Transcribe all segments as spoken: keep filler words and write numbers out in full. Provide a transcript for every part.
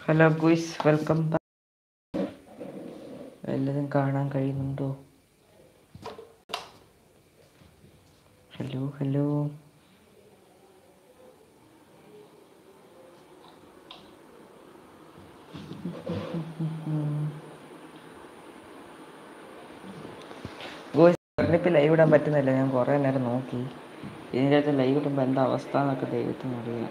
Hello guys, welcome back. എല്ലാവരും കാണാൻ കഴിയുന്നുണ്ടോ? ഹലോ ഹലോ ഗുയ്സ്, പറഞ്ഞിപ്പോൾ ലൈവ് ഇടാൻ പറ്റുന്നില്ല. ഞാൻ കുറേ നേരം നോക്കി. ഇതിൻ്റെ അകത്ത് ലൈവ് ഇടുമ്പോൾ എന്താ അവസ്ഥ എന്നൊക്കെ ദൈവത്തിന് അറിയാം.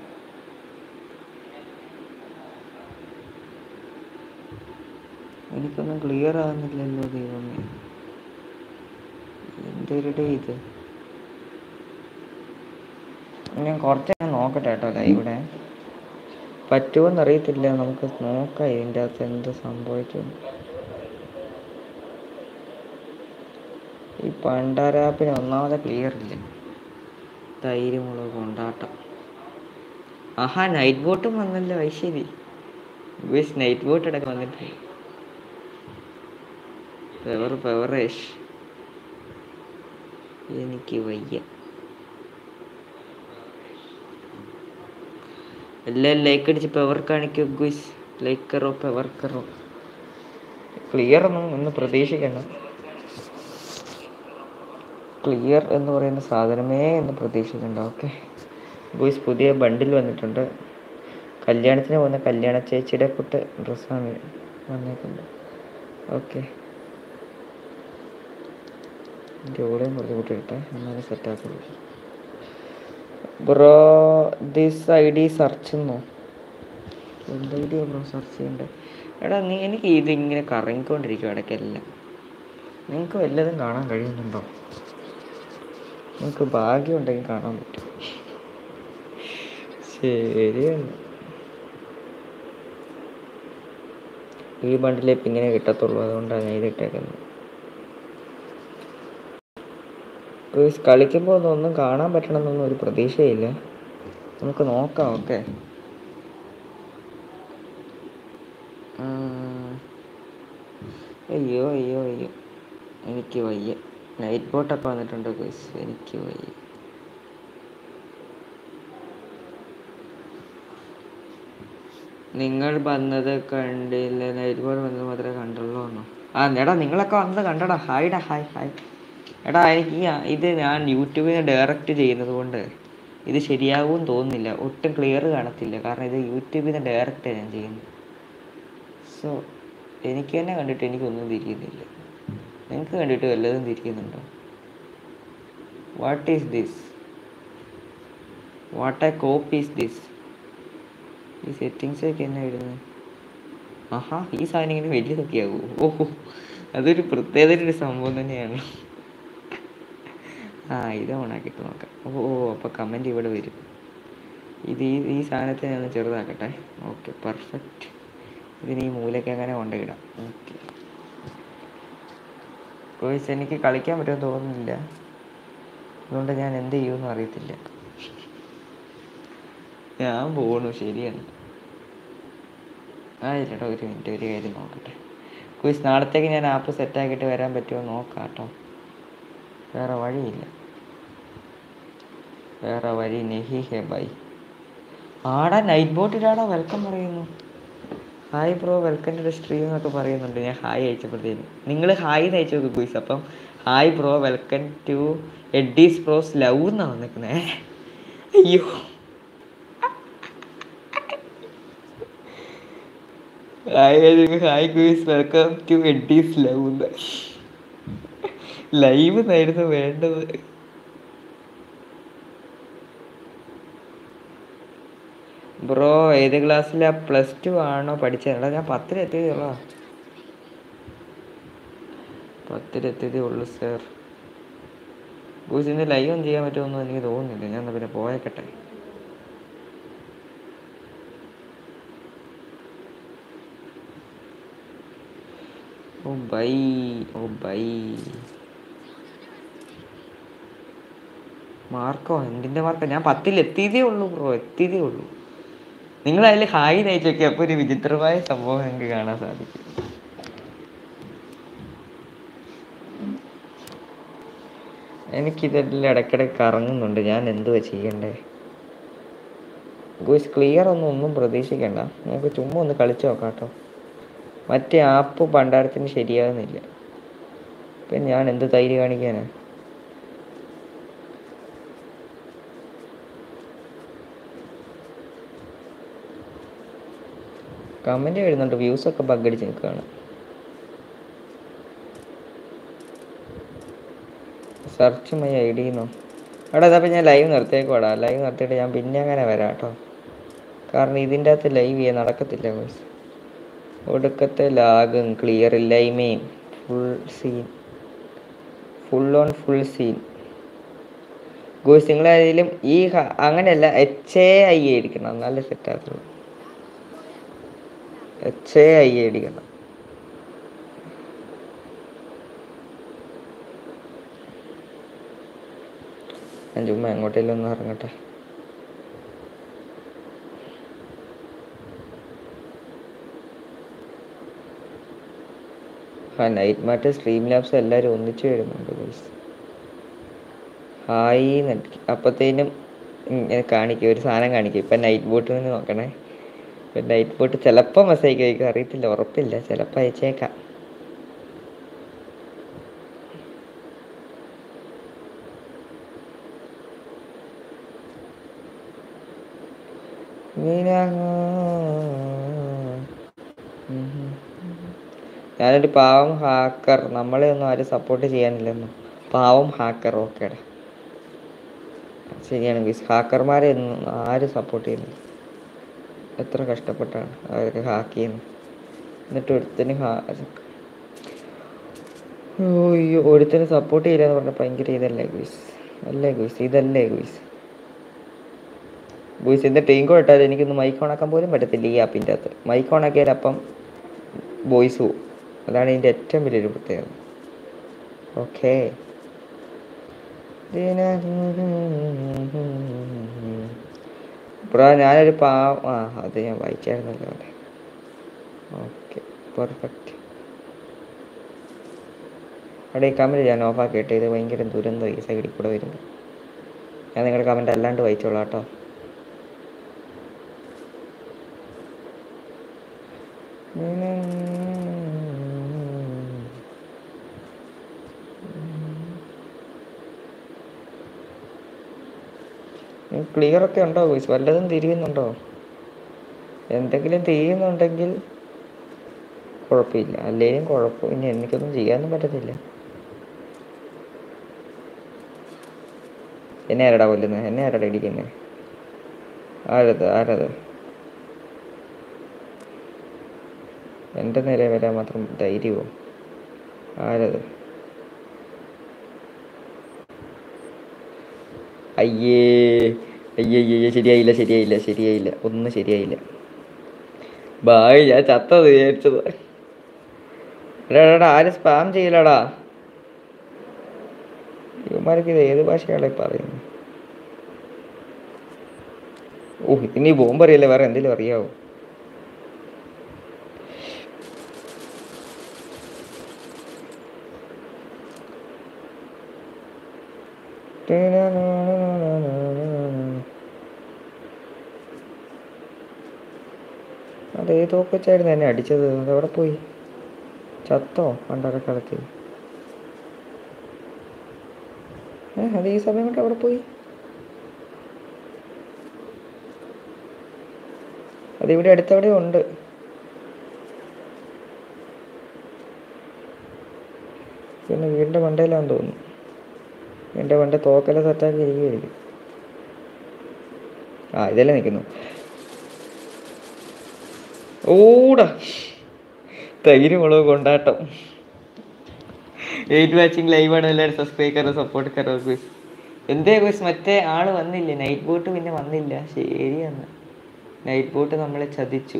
എനിക്കൊന്നും ക്ലിയർ ആകുന്നില്ലല്ലോ ദൈവമേ, എന്തൊരു ഡേ ഇത്. ഞാൻ കുറച്ച് ഞാൻ നോക്കട്ടെ കേട്ടോ ലൈവ് ഇടാൻ പറ്റുമോയെന്ന് അറിയത്തില്ല. നമുക്ക് നോക്കാം ഇതിൻ്റെ അകത്ത് എന്ത് സംഭവിക്കും. ഈ പണ്ടാരാപ്പിന് ഒന്നാമതെ ക്ലിയർ ഇല്ല. ധൈര്യമുള്ള കൊണ്ടാട്ടം. ആഹാ, നൈറ്റ് ബോട്ടും വന്നല്ലോ. ഐശ്വരി ഗുയ്സ്, നൈറ്റ് ബോട്ട് ഇടയ്ക്ക് വന്നിട്ട് പെവർ പെവറേഷ്. എനിക്ക് വയ്യ. എല്ലാം ലൈക്ക് അടിച്ച് പെവർ കാണിക്കൂ ഗുയ്സ്. ലൈക്ക് കറോ, പെവർ കറോ. ക്ലിയർ ഒന്നും ഒന്ന് പ്രതീക്ഷിക്കണ്ട. ക്ലിയർ എന്ന് പറയുന്ന സാധനമേ എന്ന് പ്രതീക്ഷിക്കണ്ട. ഓക്കെ ഗുയ്സ്, പുതിയ ബണ്ടിൽ വന്നിട്ടുണ്ട്. കല്യാണത്തിന് പോകുന്ന കല്യാണ ചേച്ചിയുടെ കുട്ട് ഡ്രസ്സാണ് വന്നേക്കുന്നത്. ഓക്കെ, എൻ്റെ കൂടെയും കുറച്ച് കൂട്ടിയിട്ടെ, എന്നാലും സെറ്റാക്കുള്ളൂ. Bro this I D search എന്നോ? എന്ത് ഐ ഡിയാണ് ബ്രോ സെർച്ച് ചെയ്യേണ്ടത്? എടാ നീ, എനിക്ക് ഇതിങ്ങനെ കറങ്ങിക്കൊണ്ടിരിക്കും ഇടയ്ക്കെല്ലാം. നിങ്ങൾക്ക് വല്ലതും കാണാൻ കഴിയുന്നുണ്ടോ? നിങ്ങൾക്ക് ഭാഗ്യം ഉണ്ടെങ്കിൽ കാണാൻ പറ്റും. ശരിയാണ്, ഈ ബണ്ടിലേ ഇപ്പം ഇങ്ങനെ കിട്ടത്തുള്ളൂ. അതുകൊണ്ടാണ് ഞാൻ ഇതിട്ടേക്കുന്നത്. കളിക്കുമ്പോൾ ഒന്നും ഒന്നും കാണാൻ പറ്റണമെന്നൊന്നും ഒരു പ്രതീക്ഷയില്ല. നമുക്ക് നോക്കാം. ഓക്കെ, അയ്യോ അയ്യോ അയ്യോ, എനിക്ക് വയ്യ. നൈറ്റ് ബോട്ടൊക്കെ വന്നിട്ടുണ്ട് ഗുയ്സ്, എനിക്ക് വയ്യ. നിങ്ങൾ വന്നത് കണ്ടില്ല, നൈറ്റ് ബോട്ട് വന്നത് മാത്രമേ കണ്ടുള്ളൂ എന്നോ? ആ എടാ, നിങ്ങളൊക്കെ വന്നത് കണ്ടടാ. ഹായ്ടാ, ഹായ് ഹായ്. എടാ, എനിക്ക് ഇത് ഞാൻ യൂട്യൂബിൽ നിന്ന് ഡയറക്റ്റ് ചെയ്യുന്നത് കൊണ്ട് ഇത് ശരിയാകുമെന്ന് തോന്നുന്നില്ല. ഒട്ടും ക്ലിയർ കാണത്തില്ല, കാരണം ഇത് യൂട്യൂബിൽ നിന്ന് ഡയറക്റ്റ് ഞാൻ ചെയ്യുന്നത്. സോ എനിക്ക് തന്നെ കണ്ടിട്ട് എനിക്കൊന്നും തിരിയുന്നില്ല. നിങ്ങൾക്ക് കണ്ടിട്ട് വല്ലതും തിരിക്കുന്നുണ്ടോ? What is this? What a കോപ്പ് ഈസ് ദിസ്? ഈ സെറ്റിങ്സൊക്കെ എന്നാ ഇടുന്നത്? ആഹാ, ഈ സാധനം ഇങ്ങനെ വലിയതൊക്കെ ആകുമോ? ഓഹോ, അതൊരു പ്രത്യേകത ഒരു സംഭവം തന്നെയാണ്. ആ, ഇത് ഓണാക്കിയിട്ട് നോക്കാം. ഓ ഓ അപ്പോൾ കമൻറ്റ് ഇവിടെ വരും. ഇത് ഈ ഈ സാധനത്തെ ഞാൻ ചെറുതാക്കട്ടെ. Okay, perfect. ഇതിന് ഈ മൂലയ്ക്ക് അങ്ങനെ കൊണ്ടിടാം. ഓക്കെ ഗോയ്സ്, എനിക്ക് കളിക്കാൻ പറ്റുമെന്ന് തോന്നുന്നില്ല. അതുകൊണ്ട് ഞാൻ എന്ത് ചെയ്യുമെന്ന് അറിയത്തില്ല. ഞാൻ പോണു. ശരിയാണ്. ആ ചേട്ടാ, ഒരു മിനിറ്റ്, ഒരു കാര്യം നോക്കട്ടെ. ഗോയ്സ്, നാളത്തേക്ക് ഞാൻ ആപ്പ് സെറ്റാക്കിയിട്ട് വരാൻ പറ്റുമോ നോക്കാം കേട്ടോ. വേറെ വഴിയില്ല, വേറെ വഴി നെഹി ഹെ ബൈ. ആടാ, നൈറ്റ് ബോട്ടിലാടാ വെൽക്കം പറയുന്നു. Hi bro, welcome to the stream എന്നൊക്കെ പറയുന്നുണ്ട്. ഞാൻ ഹായ് അയച്ചപ്പോഴത്തേന് നിങ്ങൾ ഹായ് എന്ന് അയച്ചു നോക്ക് ഗുയ്സ്. അപ്പം hi bro, welcome to Eddie's pros love എന്നാണ് വന്നിരിക്കുന്നത്. അയ്യോ, hi hi guys, welcome to Eddie's love എന്ന്. ലൈവ് എന്നായിരുന്നു വേണ്ടത്. ബ്രോ ഏത് ക്ലാസ്സിലാണ്? പ്ലസ് ടു ആണോ പഠിച്ചത്? ഞാൻ പത്തിലെത്തിയതേ ഉള്ളൂ. പത്തിലെത്തിയതേ ഉള്ളൂ സാർ. ഗൂസ്, ഇന്ന് ലൈവ് ഒന്നും ചെയ്യാൻ പറ്റുമെന്ന് എനിക്ക് തോന്നുന്നില്ല. ഞാൻ പിന്നെ പോയേക്കട്ടെ. Oh bye, oh bye. മാർക്കോ? എന്തിൻ്റെ മാർക്കോ? ഞാൻ പത്തിലെത്തിയതേ ഉള്ളൂ ബ്രോ, എത്തിയതേ ഉള്ളൂ. നിങ്ങൾ അതിൽ ഹായ് നയിച്ചു നോക്കി, അപ്പോൾ ഒരു വിചിത്രമായ സംഭവം നിങ്ങൾക്ക് കാണാൻ സാധിക്കും. എനിക്കിതെല്ലാം ഇടയ്ക്കിടയ്ക്ക് കറങ്ങുന്നുണ്ട്. ഞാൻ എന്തുവാ ചെയ്യണ്ടേ? ഗോയ്സ് ക്ലിയർ ഒന്നും ഒന്നും പ്രതീക്ഷിക്കണ്ട, നമുക്ക് ചുമ്മാ ഒന്ന് കളിച്ച് നോക്കാം കേട്ടോ. മറ്റേ ആപ്പ് പണ്ടാരത്തിന് ശരിയാകുന്നില്ല, പിന്നെ ഞാൻ എന്ത് തൈര് കാണിക്കാനാ. കമൻറ്റ് വരുന്നുണ്ട്, വ്യൂസൊക്കെ ബഗ്ഗടിച്ച് നിൽക്കുകയാണ്. സെർച്ച് മൈ ഐ ഡി എന്നോ? എടാ അതപ്പോൾ ഞാൻ ലൈവ് നിർത്തിയേക്കോടാ. ലൈവ് നിർത്തിയിട്ട് ഞാൻ പിന്നെ അങ്ങനെ വരാം കേട്ടോ, കാരണം ഇതിൻ്റെ അകത്ത് ലൈവ് ചെയ്യാൻ നടക്കത്തില്ല ഗോയ്സ്. ഒടുക്കത്തെ ലാഗും ക്ലിയർ ഇല്ലായ്മയും full scene, full on full scene. Guys നിങ്ങളേതെങ്കിലും ഈ അങ്ങനെയല്ല, എച്ച് എ ഐ എ അടിക്കണം, നല്ല സെറ്റാകത്തുള്ളൂ. എച്ച് എ ഐ എ അടിക്കണം. ഞാൻ ചുമ്മാ എങ്ങോട്ടേലും ഒന്ന് ഇറങ്ങട്ടെ. ആ നൈറ്റ് മാറ്റ് സ്ട്രീം ലാബ്സ് എല്ലാവരും ഒന്നിച്ച് വരുന്നുണ്ട് ഗൈസ്. ഹായ് നടിക്കും, അപ്പോഴത്തേനും ഇങ്ങനെ കാണിക്കും, ഒരു സാധനം കാണിക്കും. ഇപ്പം നൈറ്റ് ബോട്ടിൽ നിന്ന് നോക്കണേ. ഇപ്പം നൈറ്റ് ബോട്ട് ചിലപ്പോൾ മെസ്സേജ് അയക്കും, അറിയത്തില്ല, ഉറപ്പില്ല, ചിലപ്പോൾ അയച്ചേക്കാം. ഞാനൊരു പാവം ഹാക്കർ, നമ്മളെ ഒന്നും ആരും സപ്പോർട്ട് ചെയ്യാനില്ലെന്നോ. പാവം ഹാക്കർ, ഓക്കേടാ, ശരിയാണ് ഗൈസ്. ഹാക്കർമാരെ ഒന്നും ആരും സപ്പോർട്ട് ചെയ്യുന്നില്ല. എത്ര കഷ്ടപ്പെട്ടാണ് അവരൊക്കെ ഹാക്ക് ചെയ്യുന്നത്. എന്നിട്ട് ഒരുത്തന് ഹാ അയ്യോ ഒരുത്തന് സപ്പോർട്ട് ചെയ്യില്ല എന്ന് പറഞ്ഞാൽ ഭയങ്കര ഇതല്ലേ ഗുയ്സ്, അല്ലേ ഗുയ്സ്, ഇതല്ലേ ഗുയ്സ്. ഗുയ്സ് എൻ്റെ ടീം കൂടെ ഇട്ടാൽ എനിക്കൊന്ന് മൈക്ക് ഓണാക്കാൻ പോലും പറ്റത്തില്ല ഈ ആപ്പിൻ്റെ അകത്ത്. മൈക്ക് ഓണാക്കിയാൽ അപ്പം വോയിസ് പോവും, അതാണ് ഇതിൻ്റെ ഏറ്റവും വലിയൊരു പ്രത്യേകത. ഓക്കെ ബ്രോ, ഞാനൊരു പാവം, ആ അത് ഞാൻ വായിച്ചായിരുന്നല്ലോ അല്ലേ. Okay perfect. അവിടെ ഈ കമൻറ്റ് ഞാൻ ഓഫാക്കിയിട്ട്, ഇത് ഭയങ്കര ദുരന്തം ഈ സൈഡിൽ കൂടെ വരുന്നു. ഞാൻ നിങ്ങളുടെ കമൻറ്റ് അല്ലാണ്ട് വായിച്ചോളാം കേട്ടോ. ക്ലിയറൊക്കെ ഉണ്ടോ വോയിസ്? വല്ലതും തിരിയുന്നുണ്ടോ? എന്തെങ്കിലും തിരിയുന്നുണ്ടെങ്കിൽ കുഴപ്പമില്ല, അല്ലെങ്കിലും കുഴപ്പം, ഇനി എനിക്കൊന്നും ചെയ്യാനൊന്നും പറ്റത്തില്ല. എന്നെ ആരടാ കൊല്ലുന്നത്? എന്നെ ആരടാ ഇടിക്കുന്നത്? ആരത് ആരത് എൻ്റെ നേരെ വരാൻ മാത്രം ധൈര്യമോ? ആരത്? അയ്യേ അയ്യേ അയ്യേ ശരിയായില്ല ശരിയായില്ല ശരിയായില്ല ഒന്നും ശരിയായില്ല. ബായ്, ഞാൻ ചത്തത് വിചാരിച്ചത്. എടാ ആരും സ്പാം ചെയ്യില്ലടാ. ഇവന്മാർക്ക് ഇത് ഏത് ഭാഷയാളെ പറയുന്നത്? ഓ ഇതിന് ഈ ബോംബ് അറിയില്ല, വേറെ എന്തെങ്കിലും അറിയാവോ? അതേ തോക്കച്ചായിരുന്നു എന്നെ അടിച്ചത്, അതെവിടെ പോയി? ചത്തോ പണ്ടരക്കാലത്ത്? ഏ അത് ഈ സമയം കൊണ്ട് അവിടെ പോയി? അതിവിടെ അടുത്തവിടെ ഉണ്ട്. പിന്നെ വീടിൻ്റെ മണ്ടയിലാന്ന് തോന്നുന്നു. എൻ്റെ മണ്ട തോക്കല സെറ്റാക്കി ഇരിക്കുകയായിരിക്കും. ആ ഇതല്ലേ നിൽക്കുന്നു. ഓടാ തൈര് മുളക് കൊണ്ടാട്ടം. എയ്റ്റ് വാച്ചിങ് ലൈവാണ്, എല്ലാവരും സബ്സ്ക്രൈബ് കറോ സപ്പോർട്ട് കറോ ഗുസ്. എന്തേ ഗുസ് മറ്റേ ആള് വന്നില്ല, നൈറ്റ് ബോട്ട് പിന്നെ വന്നില്ല. ശരിയെന്ന്, നൈറ്റ് ബോട്ട് നമ്മളെ ചതിച്ചു.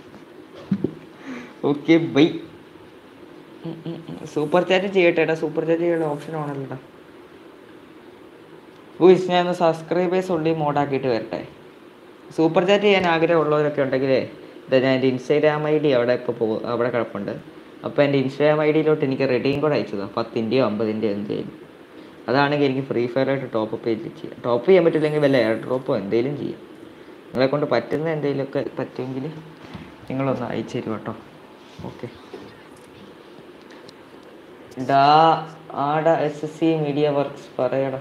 Okay bye. സൂപ്പർ ചാറ്റ് ചെയ്യട്ടെ, സൂപ്പർ ചാറ്റ് ചെയ്യാനുള്ള ഓപ്ഷൻ ആണല്ലോ. ഗുസ് ഞാൻ ഒന്ന് സബ്സ്ക്രൈബേഴ്സ് ഉള്ളി മോഡാക്കിയിട്ട് വരട്ടെ. സൂപ്പർ ചാറ്റ് ചെയ്യാൻ ആഗ്രഹമുള്ളവരൊക്കെ ഉണ്ടെങ്കിലേ ഇതാ ഞാൻ എൻ്റെ ഇൻസ്റ്റാഗ്രാം ഐ ഡി അവിടെ ഇപ്പോൾ പോകും, അവിടെ കിടപ്പുണ്ട്. അപ്പോൾ എൻ്റെ ഇൻസ്റ്റാഗ്രാം ഐ ഡിയിലോട്ട് എനിക്ക് റെഡീം കൂടെ അയച്ചതാണ്, പത്തിൻ്റെയോ അമ്പതിൻ്റെയോ എന്തെങ്കിലും. അതാണെങ്കിൽ എനിക്ക് ഫ്രീ ഫയറായിട്ട് ടോപ്പ് പേജ് ചെയ്യാം. ടോപ്പ് ചെയ്യാൻ പറ്റില്ലെങ്കിൽ വല്ല എയർ ഡ്രോപ്പോ എന്തെങ്കിലും ചെയ്യാം. നിങ്ങളെ കൊണ്ട് പറ്റുന്ന എന്തെങ്കിലുമൊക്കെ പറ്റുമെങ്കിൽ നിങ്ങളൊന്ന് അയച്ചു തരും കേട്ടോ. ഓക്കെ. ഡാ ആടാ S S C media works പറയടാ.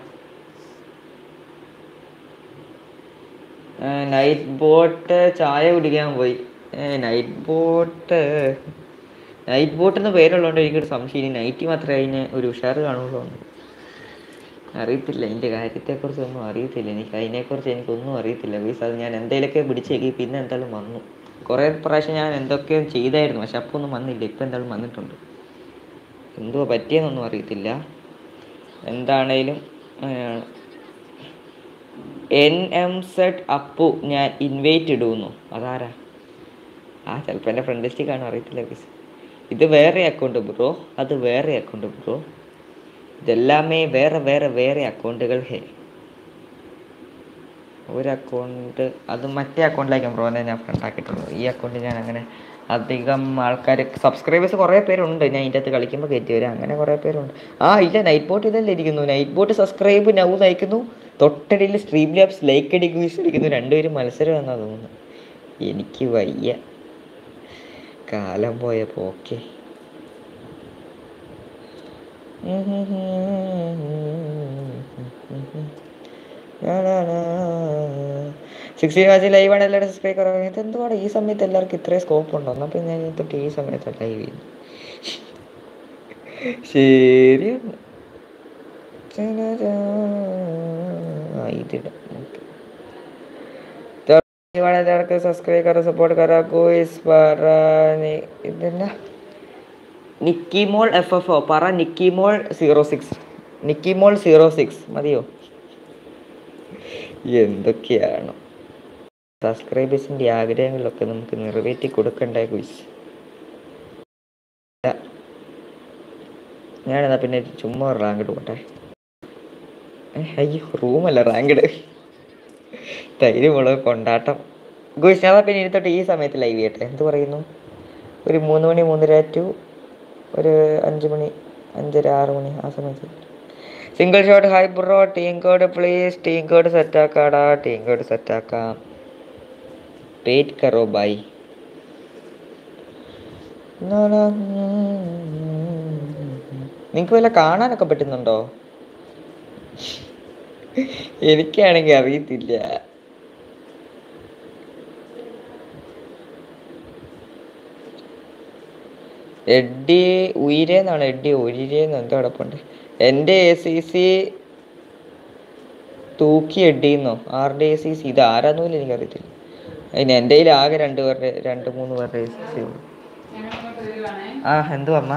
നൈറ്റ് ബോട്ട് ചായ കുടിക്കാൻ പോയി. നൈറ്റ് ബോട്ട് നൈറ്റ് ബോട്ടെന്ന് പേരുള്ളതുകൊണ്ട് എനിക്കൊരു സംശയം, ഇനി നൈറ്റ് മാത്രമേ അതിന് ഒരു ഉഷാറ് കാണുള്ളൂ. അറിയത്തില്ല, എൻ്റെ കാര്യത്തെക്കുറിച്ചൊന്നും അറിയത്തില്ല എനിക്ക്. അതിനെക്കുറിച്ച് എനിക്കൊന്നും അറിയത്തില്ല ബീസ്. അത് ഞാൻ എന്തെങ്കിലുമൊക്കെ പിടിച്ചേക്കി പിന്നെ എന്തായാലും വന്നു. കുറേ പ്രാവശ്യം ഞാൻ എന്തൊക്കെയോ ചെയ്തായിരുന്നു, പക്ഷെ അപ്പോൾ ഒന്നും വന്നില്ല. ഇപ്പം എന്തായാലും വന്നിട്ടുണ്ട്. എന്തുവാ പറ്റിയെന്നൊന്നും അറിയത്തില്ല. എന്താണേലും എൻ എം സെഡ് അപ്പു ഞാൻ ഇൻവൈറ്റ് ഇടുന്നു. അതാരാ? ആ ചിലപ്പോൾ എൻ്റെ ഫ്രണ്ട് ലിസ്റ്റിൽ കാണും, അറിയത്തില്ല ബീസ്. ഇത് വേറെ അക്കൗണ്ട് ബ്രോ, അത് വേറെ അക്കൗണ്ട് ബ്രോ. ഇതെല്ലാമേ വേറെ വേറെ വേറെ അക്കൗണ്ടുകൾ. ഹേ, ഒരു അക്കൗണ്ട് അത് മറ്റേ അക്കൗണ്ടിലേക്കാണ് ബ്രോനെ ഞാൻ ഫ്രണ്ട് ആക്കിയിട്ടുള്ളത്. ഈ അക്കൗണ്ടിൽ ഞാൻ അങ്ങനെ അധികം ആൾക്കാർ സബ്സ്ക്രൈബേഴ്സ് കുറേ പേരുണ്ട്. ഞാൻ ഇതിൻ്റെ അകത്ത് കളിക്കുമ്പോൾ കയറ്റി വരാം, അങ്ങനെ കുറേ പേരുണ്ട്. ആ ഇല്ല, നൈറ്റ് ബോട്ട് ഇതല്ലേ ഇരിക്കുന്നു. നൈറ്റ് ബോട്ട് സബ്സ്ക്രൈബ് നൗ നയിക്കുന്നു. തൊട്ടടിയിൽ സ്ട്രീം ലാബ്സ് ലൈക്ക് അടി ഗ്യൂസ് അടിക്കുന്നു. രണ്ടുപേരും മത്സരം എന്നാണ് തോന്നുന്നു. എനിക്ക് വയ്യ, കാലം പോയപ്പോൾ. ഓക്കെ. സിക്സ്റ്റി വാച്ച് ലൈവാണ്. എല്ലാവരും സബ്സ്ക്രൈബ് കുറവ്. ഇതെന്തുവാണ് ഈ സമയത്ത് എല്ലാവർക്കും ഇത്രയും സ്കോപ്പ് ഉണ്ടോ? എന്നാൽ പിന്നെ ഞാൻ തൊട്ട് ഈ സമയത്ത് ലൈവ് ചെയ്യുന്നു. ശരിയാണ്. ഇതിടാം. എല്ലാവർക്കും സബ്സ്ക്രൈബ് കറോ, സപ്പോർട്ട് കറോ. കോയിസ് പറ ഇതെന്നാ നിക്കിമോൾ എഫ് എഫ് ഒ പറ. നിക്കിമോൾ സീറോ സിക്സ് നിക്കിമോൾ സീറോ സിക്സ് മതിയോ? എന്തൊക്കെയാണ് സബ്സ്ക്രൈബേഴ്സിൻ്റെ ആഗ്രഹങ്ങളൊക്കെ നമുക്ക് നിറവേറ്റി കൊടുക്കണ്ടേ കുയിസ്. ഞാനെന്നാ പിന്നെ ചുമ്മാ റാങ്കഡ് പോട്ടെ. അയ്യോ, റൂമല്ല റാങ്കഡ്. തൈര് മുളക് കൊണ്ടാട്ടം. ഗുയിസ് ഞാൻ പിന്നെ ഇരുത്തോട്ട് ഈ സമയത്ത് ലൈവ് ചെയ്യട്ടെ. എന്ത് പറയുന്നു? ഒരു മൂന്ന് മണി മൂന്നര ടു ഒരു അഞ്ച് മണി അഞ്ചര ആറ് മണി ആ സമയത്ത്. Single shot. Hi bro, team code please. Team code സെറ്റാക്കാടാ, ടീം കോഡ് സെറ്റാക്കാം. വെയിറ്റ് കറോ ബൈ. നിങ്ങൾക്ക് വല്ല കാണാനൊക്കെ പറ്റുന്നുണ്ടോ? എനിക്കാണെങ്കിൽ അറിയത്തില്ല. എഡ്ഡി ഉയരേന്നാണ്, എഡ്ഡി ഒരിരേന്ന് എന്തോ കിടപ്പുണ്ട്. എൻ്റെ എ സി സി തൂക്കി എഡ്ഡിന്നോ R D A C C ഇത് ആരാന്ന് പോലും എനിക്കറിയത്തില്ല. അതിന് എൻ്റെ കയ്യിൽ ആകെ രണ്ട് പേരുടെ രണ്ട് മൂന്ന് പേരുടെ എ സി സി ഉള്ളു. ആ എന്തു അമ്മ?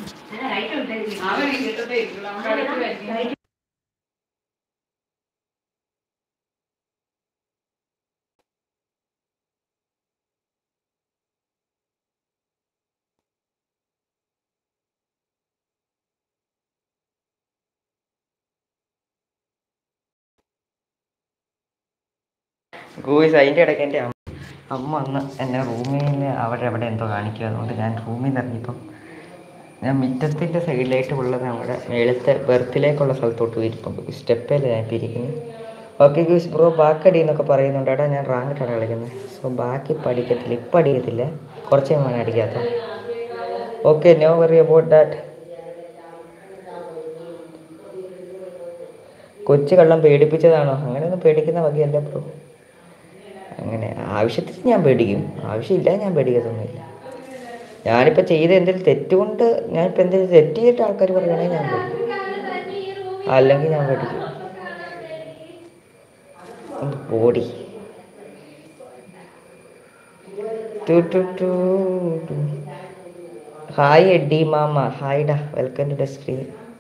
ഗൂയിസ് അതിൻ്റെ ഇടയ്ക്ക് എൻ്റെ അമ്മ വന്ന് എന്നെ റൂമിൽ നിന്ന് അവിടെ എവിടെ എന്തോ കാണിക്കുക. അതുകൊണ്ട് ഞാൻ റൂമിൽ നിന്ന് ഇറങ്ങിയപ്പം ഞാൻ മിറ്റത്തിൻ്റെ സൈഡിലായിട്ട് ഉള്ളത് നമ്മുടെ മേളത്തെ ബെർത്തിലേക്കുള്ള സ്ഥലത്തോട്ട് പോയിരിക്കും. സ്റ്റെപ്പല്ലേ ഞാൻ ഇപ്പോൾ ഇരിക്കുന്നത്. ഓക്കെ ഗൂസ് ബ്രോ ബാക്കടി എന്നൊക്കെ പറയുന്നുണ്ട്. എടാ ഞാൻ റാങ്കിട്ടാണ് കളിക്കുന്നത്. സോ ബാക്കി പഠിക്കത്തില്ല, ഇപ്പം അടിക്കത്തില്ല, കുറച്ച് ഞാൻ അടിക്കാത്ത. Okay, no worry about that. കൊച്ചു കള്ളം പേടിപ്പിച്ചതാണോ? അങ്ങനെയൊന്നും പേടിക്കുന്ന വകയല്ല ബ്രോ. അങ്ങനെ ആവശ്യത്തിന് ഞാൻ പേടിക്കും, ആവശ്യമില്ല ഞാൻ പേടിക്കത്തൊന്നുമില്ല. ഞാനിപ്പോൾ ചെയ്ത എന്തെങ്കിലും തെറ്റുകൊണ്ട് ഞാനിപ്പോൾ എന്തെങ്കിലും തെറ്റ് ചെയ്തിട്ട് ആൾക്കാർ പറയുകയാണെങ്കിൽ ഞാൻ പേടിക്കും, അല്ലെങ്കിൽ ഞാൻ പേടിക്കും. ബോഡി ഹായ് എഡ്ഡി മാമ. ഹായ്ഡാ, വെൽക്കം ടു ദ സ്ക്രീൻ.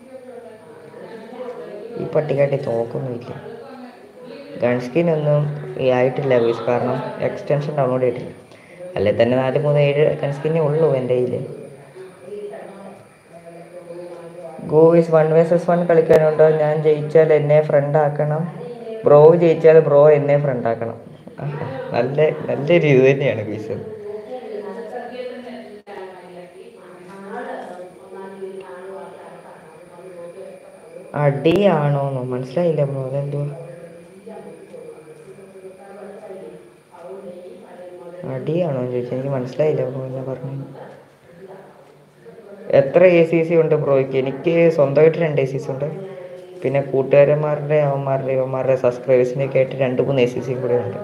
ഈ പട്ടിക്കാട്ടി നോക്കൊന്നുമില്ല. ഗൺ സ്കിൻ ഒന്നും ആയിട്ടില്ല ഗൂസ്, കാരണം എക്സ്റ്റൻഷൻ ഡൗൺലോഡ് ചെയ്തിട്ടില്ല. അല്ലെ തന്നെ നാല് മൂന്ന് ഏഴ് ഗൺ സ്കിന്നേ ഉള്ളൂ എൻ്റെ കയ്യിൽ. ഗൂസ് വൺ വേഴ്സസ് വൺ കളിക്കാനുണ്ടോ? ഞാൻ ജയിച്ചാൽ എന്നെ ഫ്രണ്ട് ആക്കണം. ബ്രോ ജയിച്ചാൽ ബ്രോ എന്നെ ഫ്രണ്ട് ആക്കണം. നല്ല നല്ലൊരു ഇത് തന്നെയാണ് ഗൂസ്. അടിയാണോന്നോ മനസ്സിലായില്ല ബ്രോ, അതെന്തുവാ? അടിയാണോ എന്ന് ചോദിച്ചാൽ എനിക്ക് മനസ്സിലായില്ല. ബ്രോ എന്നെ പറഞ്ഞു. എത്ര എ സി സി ഉണ്ട് ബ്രോയ്ക്ക്? എനിക്ക് സ്വന്തമായിട്ട് രണ്ട് എ സി സി ഉണ്ട്. പിന്നെ കൂട്ടുകാരന്മാരുടെ അവന്മാരുടെ ഇവന്മാരുടെ സബ്സ്ക്രൈബേഴ്സിനൊക്കെ ആയിട്ട് രണ്ട് മൂന്ന് എ സി സിയും കൂടെ ഉണ്ട്.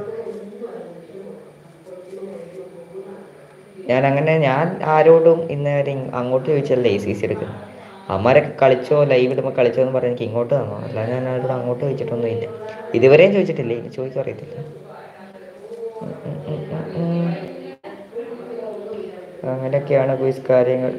ഞാൻ അങ്ങനെ ഞാൻ ആരോടും ഇന്ന് വരെ അങ്ങോട്ട് ചോദിച്ചല്ല എ സി സി എടുക്കുന്നത്. അവന്മാരൊക്കെ കളിച്ചോ ലൈവ് ഇടുമ്പോൾ കളിച്ചോ എന്ന് പറഞ്ഞ് എനിക്ക് ഇങ്ങോട്ട് തന്നോ. അല്ലാതെ ഞാൻ ആരോടും അങ്ങോട്ട് ചോദിച്ചിട്ടൊന്നുമില്ല. ഇതുവരെയും ചോദിച്ചിട്ടില്ല. ഇനി ചോദിക്കാൻ അറിയത്തില്ല. അങ്ങനെയൊക്കെയാണ് ഗുയ്സ് കാര്യങ്ങൾ.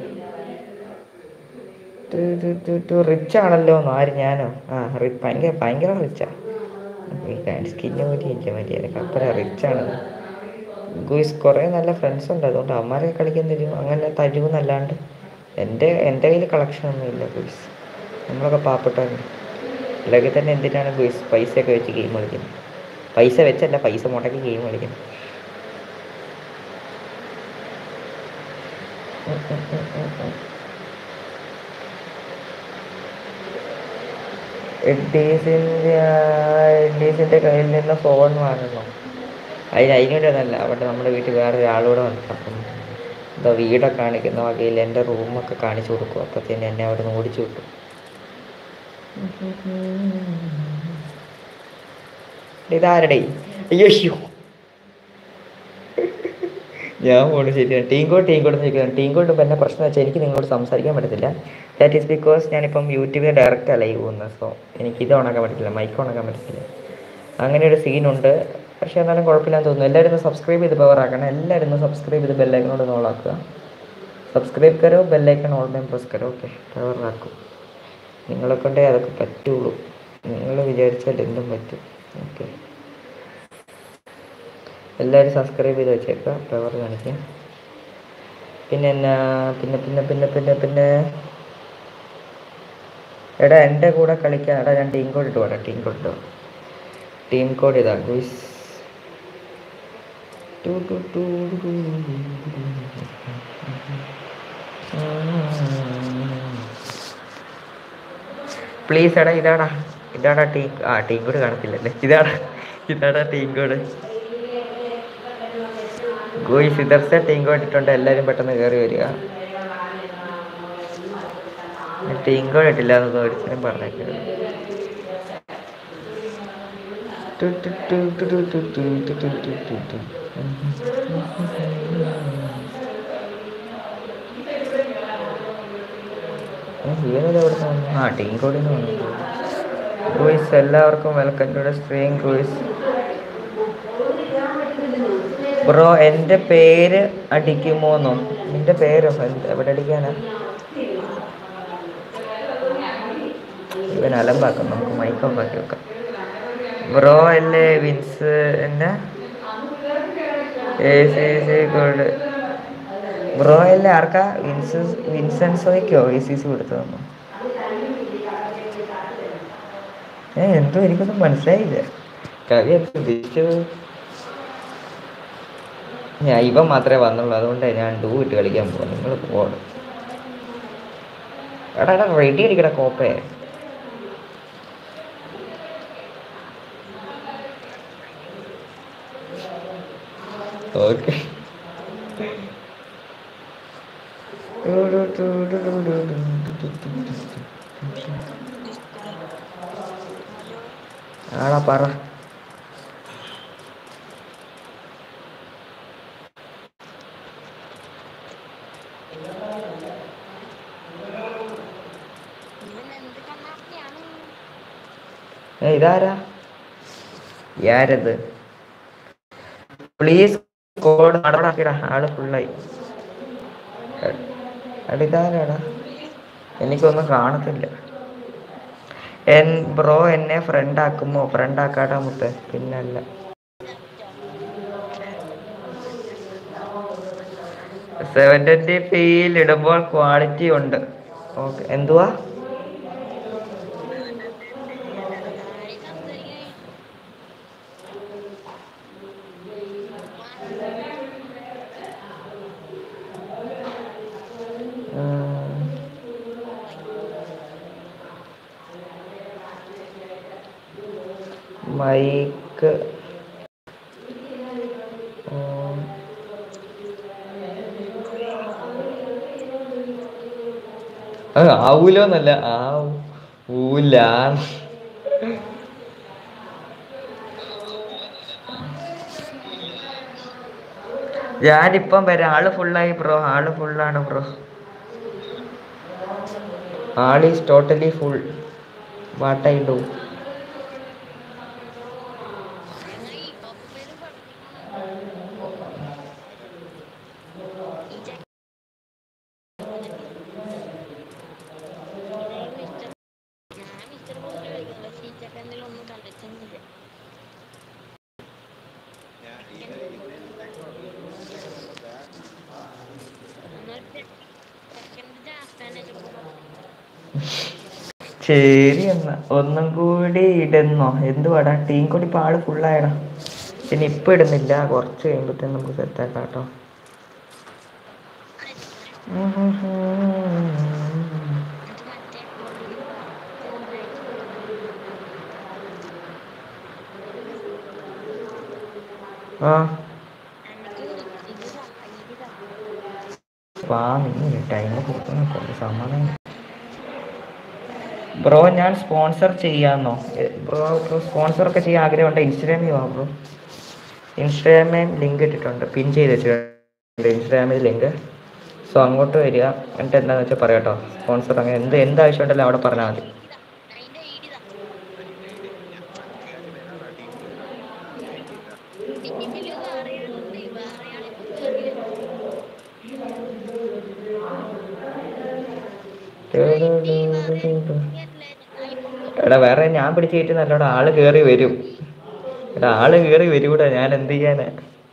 റിച്ച് ആണല്ലോ എന്ന് ആര്? ഞാനോ? ആ ഭയങ്കര ഭയങ്കര റിച്ചാ. സ്കിന്നെ പറ്റിയില്ല മര്യാദ അത്ര റിച്ചാണ് ഗുയ്സ്. കുറേ നല്ല ഫ്രണ്ട്സ് ഉണ്ട്, അതുകൊണ്ട് അവന്മാരെ കളിക്കാൻ തരും അങ്ങനെ തരുമെന്നല്ലാണ്ട് എൻ്റെ എൻ്റെ കയ്യിൽ കളക്ഷനൊന്നും ഇല്ല ഗുയ്സ്. നമ്മളൊക്കെ പാവപ്പെട്ടവരുണ്ട്. അല്ലെങ്കിൽ തന്നെ എന്തിനാണ് ഗുയ്സ് പൈസയൊക്കെ വെച്ച് ഗെയിം കളിക്കുന്നത്? പൈസ വെച്ചല്ല, പൈസ മുടക്കി ഗെയിം കളിക്കുന്നത്. എഡീസിൻ്റെ എഡീസിൻ്റെ കയ്യിൽ നിന്ന് ഫോൺ വാങ്ങുന്നു. അതിന് അതിനോട് നല്ല അവിടെ നമ്മുടെ വീട്ടിൽ വേറെ ഒരാളൂടെ വന്നു. അപ്പം എന്താ വീടൊക്കെ കാണിക്കുന്ന വകയിൽ എൻ്റെ റൂമൊക്കെ കാണിച്ചു കൊടുക്കും. അപ്പത്തേന് എന്നെ അവിടെ നിന്ന് ഓടിച്ചു വിട്ടു. ഇതാരടേ? അയ്യോ ഞാൻ പോണു. ശരിയാണ്. ടീം കോഡ് ടീം കോഡ് ചോദിക്കുന്നത്. ടീം കോഡ് ഇപ്പം എന്നെ പ്രശ്നം വെച്ചാൽ എനിക്ക് നിങ്ങളോട് സംസാരിക്കാൻ പറ്റത്തില്ല. ദാറ്റ് ഈസ് ബിക്കോസ് ഞാനിപ്പം യൂട്യൂബിൽ ഡയറക്റ്റാണ് ലൈവ് പോകുന്നത്. സോ എനിക്ക് ഇത് ഉണക്കാൻ പറ്റത്തില്ല, മൈക്ക് ഉണക്കാൻ പറ്റത്തില്ല. അങ്ങനെ ഒരു സീനുണ്ട്. പക്ഷേ എന്നാലും കുഴപ്പമില്ലാന്ന് തോന്നുന്നു. എല്ലാവരും ഒന്ന് സബ്സ്ക്രൈബ് ചെയ്ത് പവറാക്കണം. എല്ലാവരും ഒന്ന് സബ്സ്ക്രൈബ് ചെയ്ത് ബെല്ലൈക്കനോട് ഒന്ന് ഓളാക്കുക. സബ്സ്ക്രൈബ് കരോ ബെല്ലൈക്കൺ ഓൾ ടൈം പ്രസ് കരോ. ഓക്കെ, പവറാക്കും. നിങ്ങളെ കൊണ്ടേ അതൊക്കെ പറ്റുള്ളൂ. നിങ്ങൾ വിചാരിച്ചാൽ എന്തും പറ്റും. ഓക്കെ, എല്ലാവരും സബ്സ്ക്രൈബ് ചെയ്ത് വെച്ചേക്കുക, പവർ കാണിക്കാം. പിന്നെ എന്നാ പിന്നെ പിന്നെ പിന്നെ പിന്നെ പിന്നെ എടാ എൻ്റെ കൂടെ കളിക്കാൻ. എടാ ഞാൻ ടീം കോഡ് ഇട്ട് പോരാ. ടീം കോഡ് ഇട്ടോ. ടീം കോഡ് ഇതാ ഗുയ്സ്. പ്ലീസ് എടാ ഇതാടാ ഇതാടാ ടീം. ആ ടീം കോഡ് കാണത്തില്ലല്ലേ? ഇതാടാ ഇതാടാ ടീം കോഡ്. ഗോയ്സ് ഇതർസെ ടീം കോഡ് ഇട്ടിട്ടുണ്ട്. എല്ലാവരും പെട്ടെന്ന് കയറി വരിക. ടീം കോഡ് ഇട്ടില്ല എന്നൊന്നും ഒരിക്കലും പറഞ്ഞേക്കരുത്. ആ ടീം കോഡിന് വന്നു. ഗോയ്സ് എല്ലാവർക്കും welcome to the stream guys. Bro എൻ്റെ പേര് അടിക്കുമോന്നോ? നിൻ്റെ പേരോ? എവിടെ അടിക്കാനാ? ഇവൻ അലമ്പാക്കാം. നമുക്ക് മൈക്ക് ഓഫ് ആക്കി വെക്കാം. ബ്രോ അല്ലേ വിൻസ്? എന്നാ A C C code bro അല്ലേ? ആർക്കാ? വിൻസ് വിൻസെൻസോയ്ക്കോ എ സി സി കൊടുത്തു തന്നു? ഏ എന്തോ എനിക്കൊന്നും മനസ്സിലായില്ല. കവി എന്താ ഉദ്ദേശിച്ചത്? ഞാൻ ഇവൻ മാത്രമേ വന്നുള്ളൂ, അതുകൊണ്ട് ഞാൻ ഡൂ ഇട്ട് കളിക്കാൻ പോവാം. നിങ്ങൾ പോകണം. എടാ എടാ റെഡി അടിക്കടാ കോപ്പേ. ഓക്കെ, ആടാ പറ. ഇതാരാ? യാരത്? പ്ലീസ് കോഡ് നടടാക്കിടാ. ആള് ഫുള്ളായി. എടാ ഇതാരാടാ? എനിക്കൊന്നും കാണത്തില്ല. എൻ ബ്രോ എന്നെ ഫ്രണ്ട് ആക്കുമോ? ഫ്രണ്ട് ആക്കാട്ടാ മുത്തേ. പിന്നല്ല. സെവൻ ട്വന്റി പിയിൽ ഇടുമ്പോൾ ക്വാളിറ്റി ഉണ്ട്. ഓക്കെ, എന്തുവാ? മൈക്ക് അത് ആവൂലോന്നല്ല, ആ ഊല. ഞാനിപ്പം വരാം. ആള് ഫുള്ളായി ബ്രോ, ആള് ഫുള്ളാണ് bro. All is totally full. What I do? ശരി എന്നാ ഒന്നും കൂടി ഇടുന്നോ? എന്തുവാടാ ടീം കൂടി ഇപ്പം ആള് ഫുള്ളായടാ. പിന്നെ ഇപ്പം ഇടുന്നില്ല, കുറച്ച് കഴിയുമ്പോഴത്തേനും നമുക്ക് സെറ്റാക്കാം കേട്ടോ. ആ ടൈം കൊടുക്കുന്ന കുറച്ച് സമാധാനം. ബ്രോ ഞാൻ സ്പോൺസർ ചെയ്യാന്നോ? ബ്രോ ബ്രോ സ്പോൺസർ ഒക്കെ ചെയ്യാൻ ആഗ്രഹമുണ്ട്. ഇൻസ്റ്റാഗ്രാമിൽ വാ ബ്രോ. ഇൻസ്റ്റാഗ്രാമിൽ ലിങ്ക് ഇട്ടിട്ടുണ്ട്, പിൻ ചെയ്ത് വെച്ചിട്ടുണ്ട് ഇൻസ്റ്റാഗ്രാമിൽ ലിങ്ക്. സോ അങ്ങോട്ട് വരിക, എന്നിട്ട് എന്താണെന്ന് വെച്ചാൽ പറയാം കേട്ടോ. സ്പോൺസർ അങ്ങനെ എന്ത് എന്താവശ്യമുണ്ടല്ലോ അവിടെ പറഞ്ഞാൽ മതി. എടാ വേറെ ഞാൻ പിടിച്ച് കയറ്റുന്നല്ലോടാ, ആള് കയറി വരും. എടാ ആള് കയറി വരൂടാ, ഞാൻ എന്ത് ചെയ്യാനാ?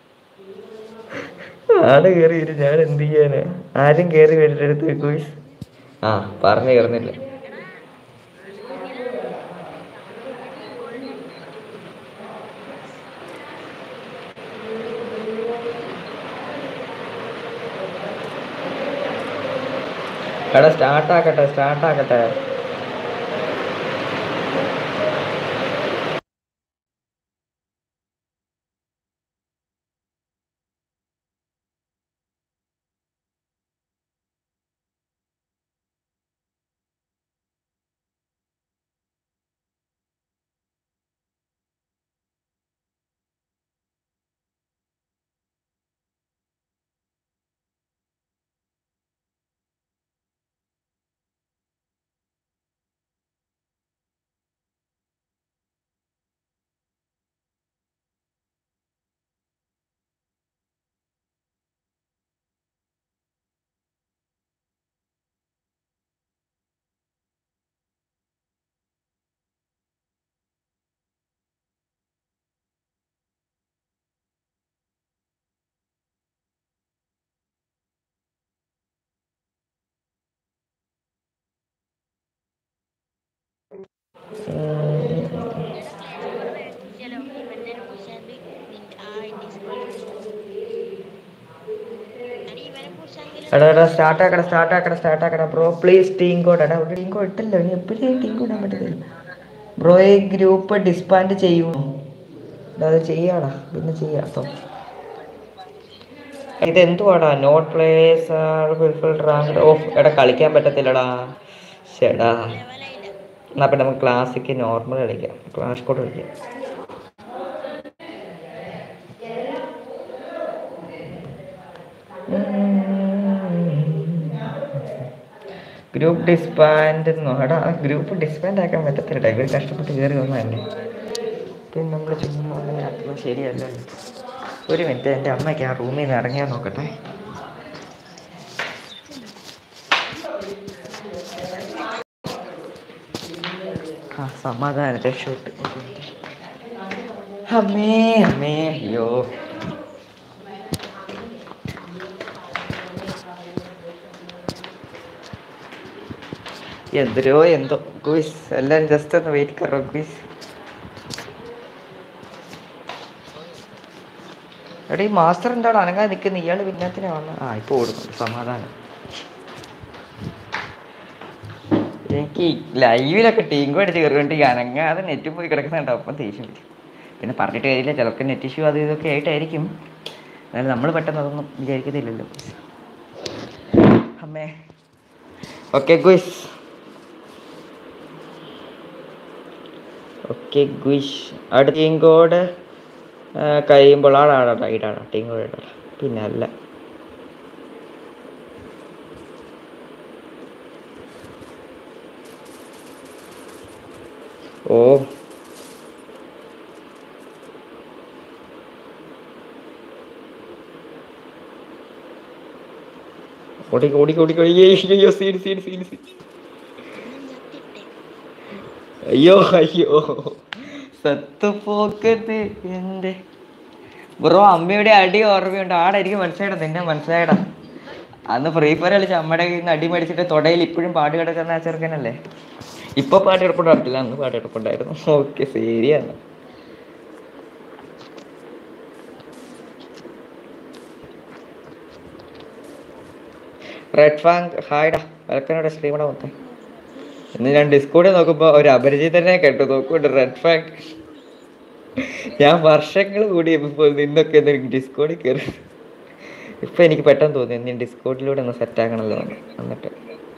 ആള് കയറി വരും, ഞാൻ എന്ത് ചെയ്യാനാ? ആരും കയറി വരരുത് ഗോയ്സ്. ആ പറഞ്ഞു കയറുന്നില്ല. എടാ സ്റ്റാർട്ടാക്കട്ടെ സ്റ്റാർട്ടാക്കട്ടെ. എടാ എടാ സ്റ്റാർട്ടാക്കട സ്റ്റാർട്ടാക്കട സ്റ്റാർട്ടാക്കട ബ്രോ പ്ലീസ്. ടീം കോഡ് എടാ ഒരു ടീം കോഡ് ഇട്ടല്ലോ, ഇനി എപ്പോഴും ടീം കോഡ് ഇടാൻ പറ്റത്തില്ല ബ്രോ. ഈ ഗ്രൂപ്പ് ഡിസ്ബാൻഡ് ചെയ്യുമോ? അത് ചെയ്യാടാ, പിന്നെ ചെയ്യാം. ഇതെന്തുവാടാ not players are fulfilled rank off. എടാ കളിക്കാൻ പറ്റത്തില്ലടാ. ശരിടാ, എന്നാൽ പിന്നെ നമുക്ക് ക്ലാസിക്ക് നോർമൽ കളിക്കാം, ക്ലാഷ് കോഡ് കളിക്കാം. ഗ്രൂപ്പ് ഡിസ്ബാൻഡ് എന്നോ? എടാ ഗ്രൂപ്പ് ഡിസ്ബാൻഡ് ആക്കാൻ പറ്റത്തില്ല, ഇവർ കഷ്ടപ്പെട്ട് കയറി വന്നതല്ലേ. പിന്നെ നമ്മൾ ചുമ്മാ ശരിയല്ല. ഒരു മിനിറ്റ്, എൻ്റെ അമ്മയ്ക്ക് ആ റൂമിൽ നിന്ന് ഇറങ്ങിയാൽ നോക്കട്ടെ. ആ സമാധാനം രക്ഷോട്ട്. അമ്മേ അമ്മേ അയ്യോ. എന്തരോ എന്തോ ഗുയിസ്, എല്ലാം ജസ്റ്റ് ഒന്ന് വെയിറ്റ് കറോ ഗുയിസ്. എടാ ഈ മാസ്റ്റർ എന്താണ് അനങ്ങാതെ നിൽക്കുന്നത്? ഇയാൾ പിന്നത്തിനെ വന്ന് ആ ഇപ്പോൾ ഓടുന്നുണ്ട്. സമാധാനം. എനിക്ക് ലൈവിലൊക്കെ ടീം അടിച്ച് കയറിക്കൊണ്ട് ഈ അനങ്ങാതെ നെറ്റ് പോയി കിടക്കുന്നുണ്ടോ, അപ്പം ദേഷ്യം വരും. പിന്നെ പറഞ്ഞിട്ട് കാര്യമില്ല, ചിലർക്ക് നെറ്റ് ഇഷ്യൂ അത് ഇതൊക്കെ ആയിട്ടായിരിക്കും. എന്നാലും നമ്മൾ പെട്ടെന്ന് അതൊന്നും വിചാരിക്കത്തില്ലല്ലോ. അമ്മേ ഓക്കെ ഗുയിസ്. ഓക്കെ ഗുയിഷ്. അടുത്ത ടീം കോഡ് കഴിയുമ്പോൾ ആടാടാ ഇടാടാ ടീം കോഡ് ഇടാ. പിന്നെ അല്ല ഓ ഓടി ഓടി ഓടി അയ്യോ സീൻ സീൻ സീൻ സീൻ. അയ്യോ അയ്യോ സത്തുപോക്കത് എന്റെ ബ്രോ. അമ്മയുടെ അടി ഓർമ്മയുണ്ട്. ആടാ എനിക്ക് മനസ്സിലായിടാ, നിന്നെ മനസ്സിലായിടാ. അന്ന് ഫ്രീ ഫയർ കളിച്ച് അമ്മയുടെ കയ്യിൽ നിന്ന് അടി മേടിച്ചിട്ട് തൊടയിൽ ഇപ്പോഴും പാട്ട് കിടക്കുന്ന ആ ചെറുക്കനല്ലേ? ഇപ്പൊ പാട്ട് കിടപ്പുണ്ടായിട്ടില്ല, അന്ന് പാട്ട് കിടപ്പുണ്ടായിരുന്നു. ഓക്കെ ശരിയാണ്. റെഡ് ഫാങ്ക് ഹായ്ഡാ, വെൽക്കനോടെ സ്ട്രീമടാ മൊത്തം. ഇന്ന് ഞാൻ ഡിസ്കോഡിൽ നോക്കുമ്പോ ഒരു അപരിചിതനെ കേട്ടു. നോക്കൂണ്ട് റെഡ് ഫാങ്ക്. ഞാൻ വർഷങ്ങൾ കൂടി ഇപ്പോൾ നിന്നൊക്കെ ഒന്ന് ഡിസ്കോഡിൽ കയറി. ഇപ്പൊ എനിക്ക് പെട്ടെന്ന് തോന്നി നീ ഡിസ്കോഡിലൂടെ ഒന്ന് സെറ്റ് ആക്കണല്ലോ എന്ന്. എന്നിട്ട്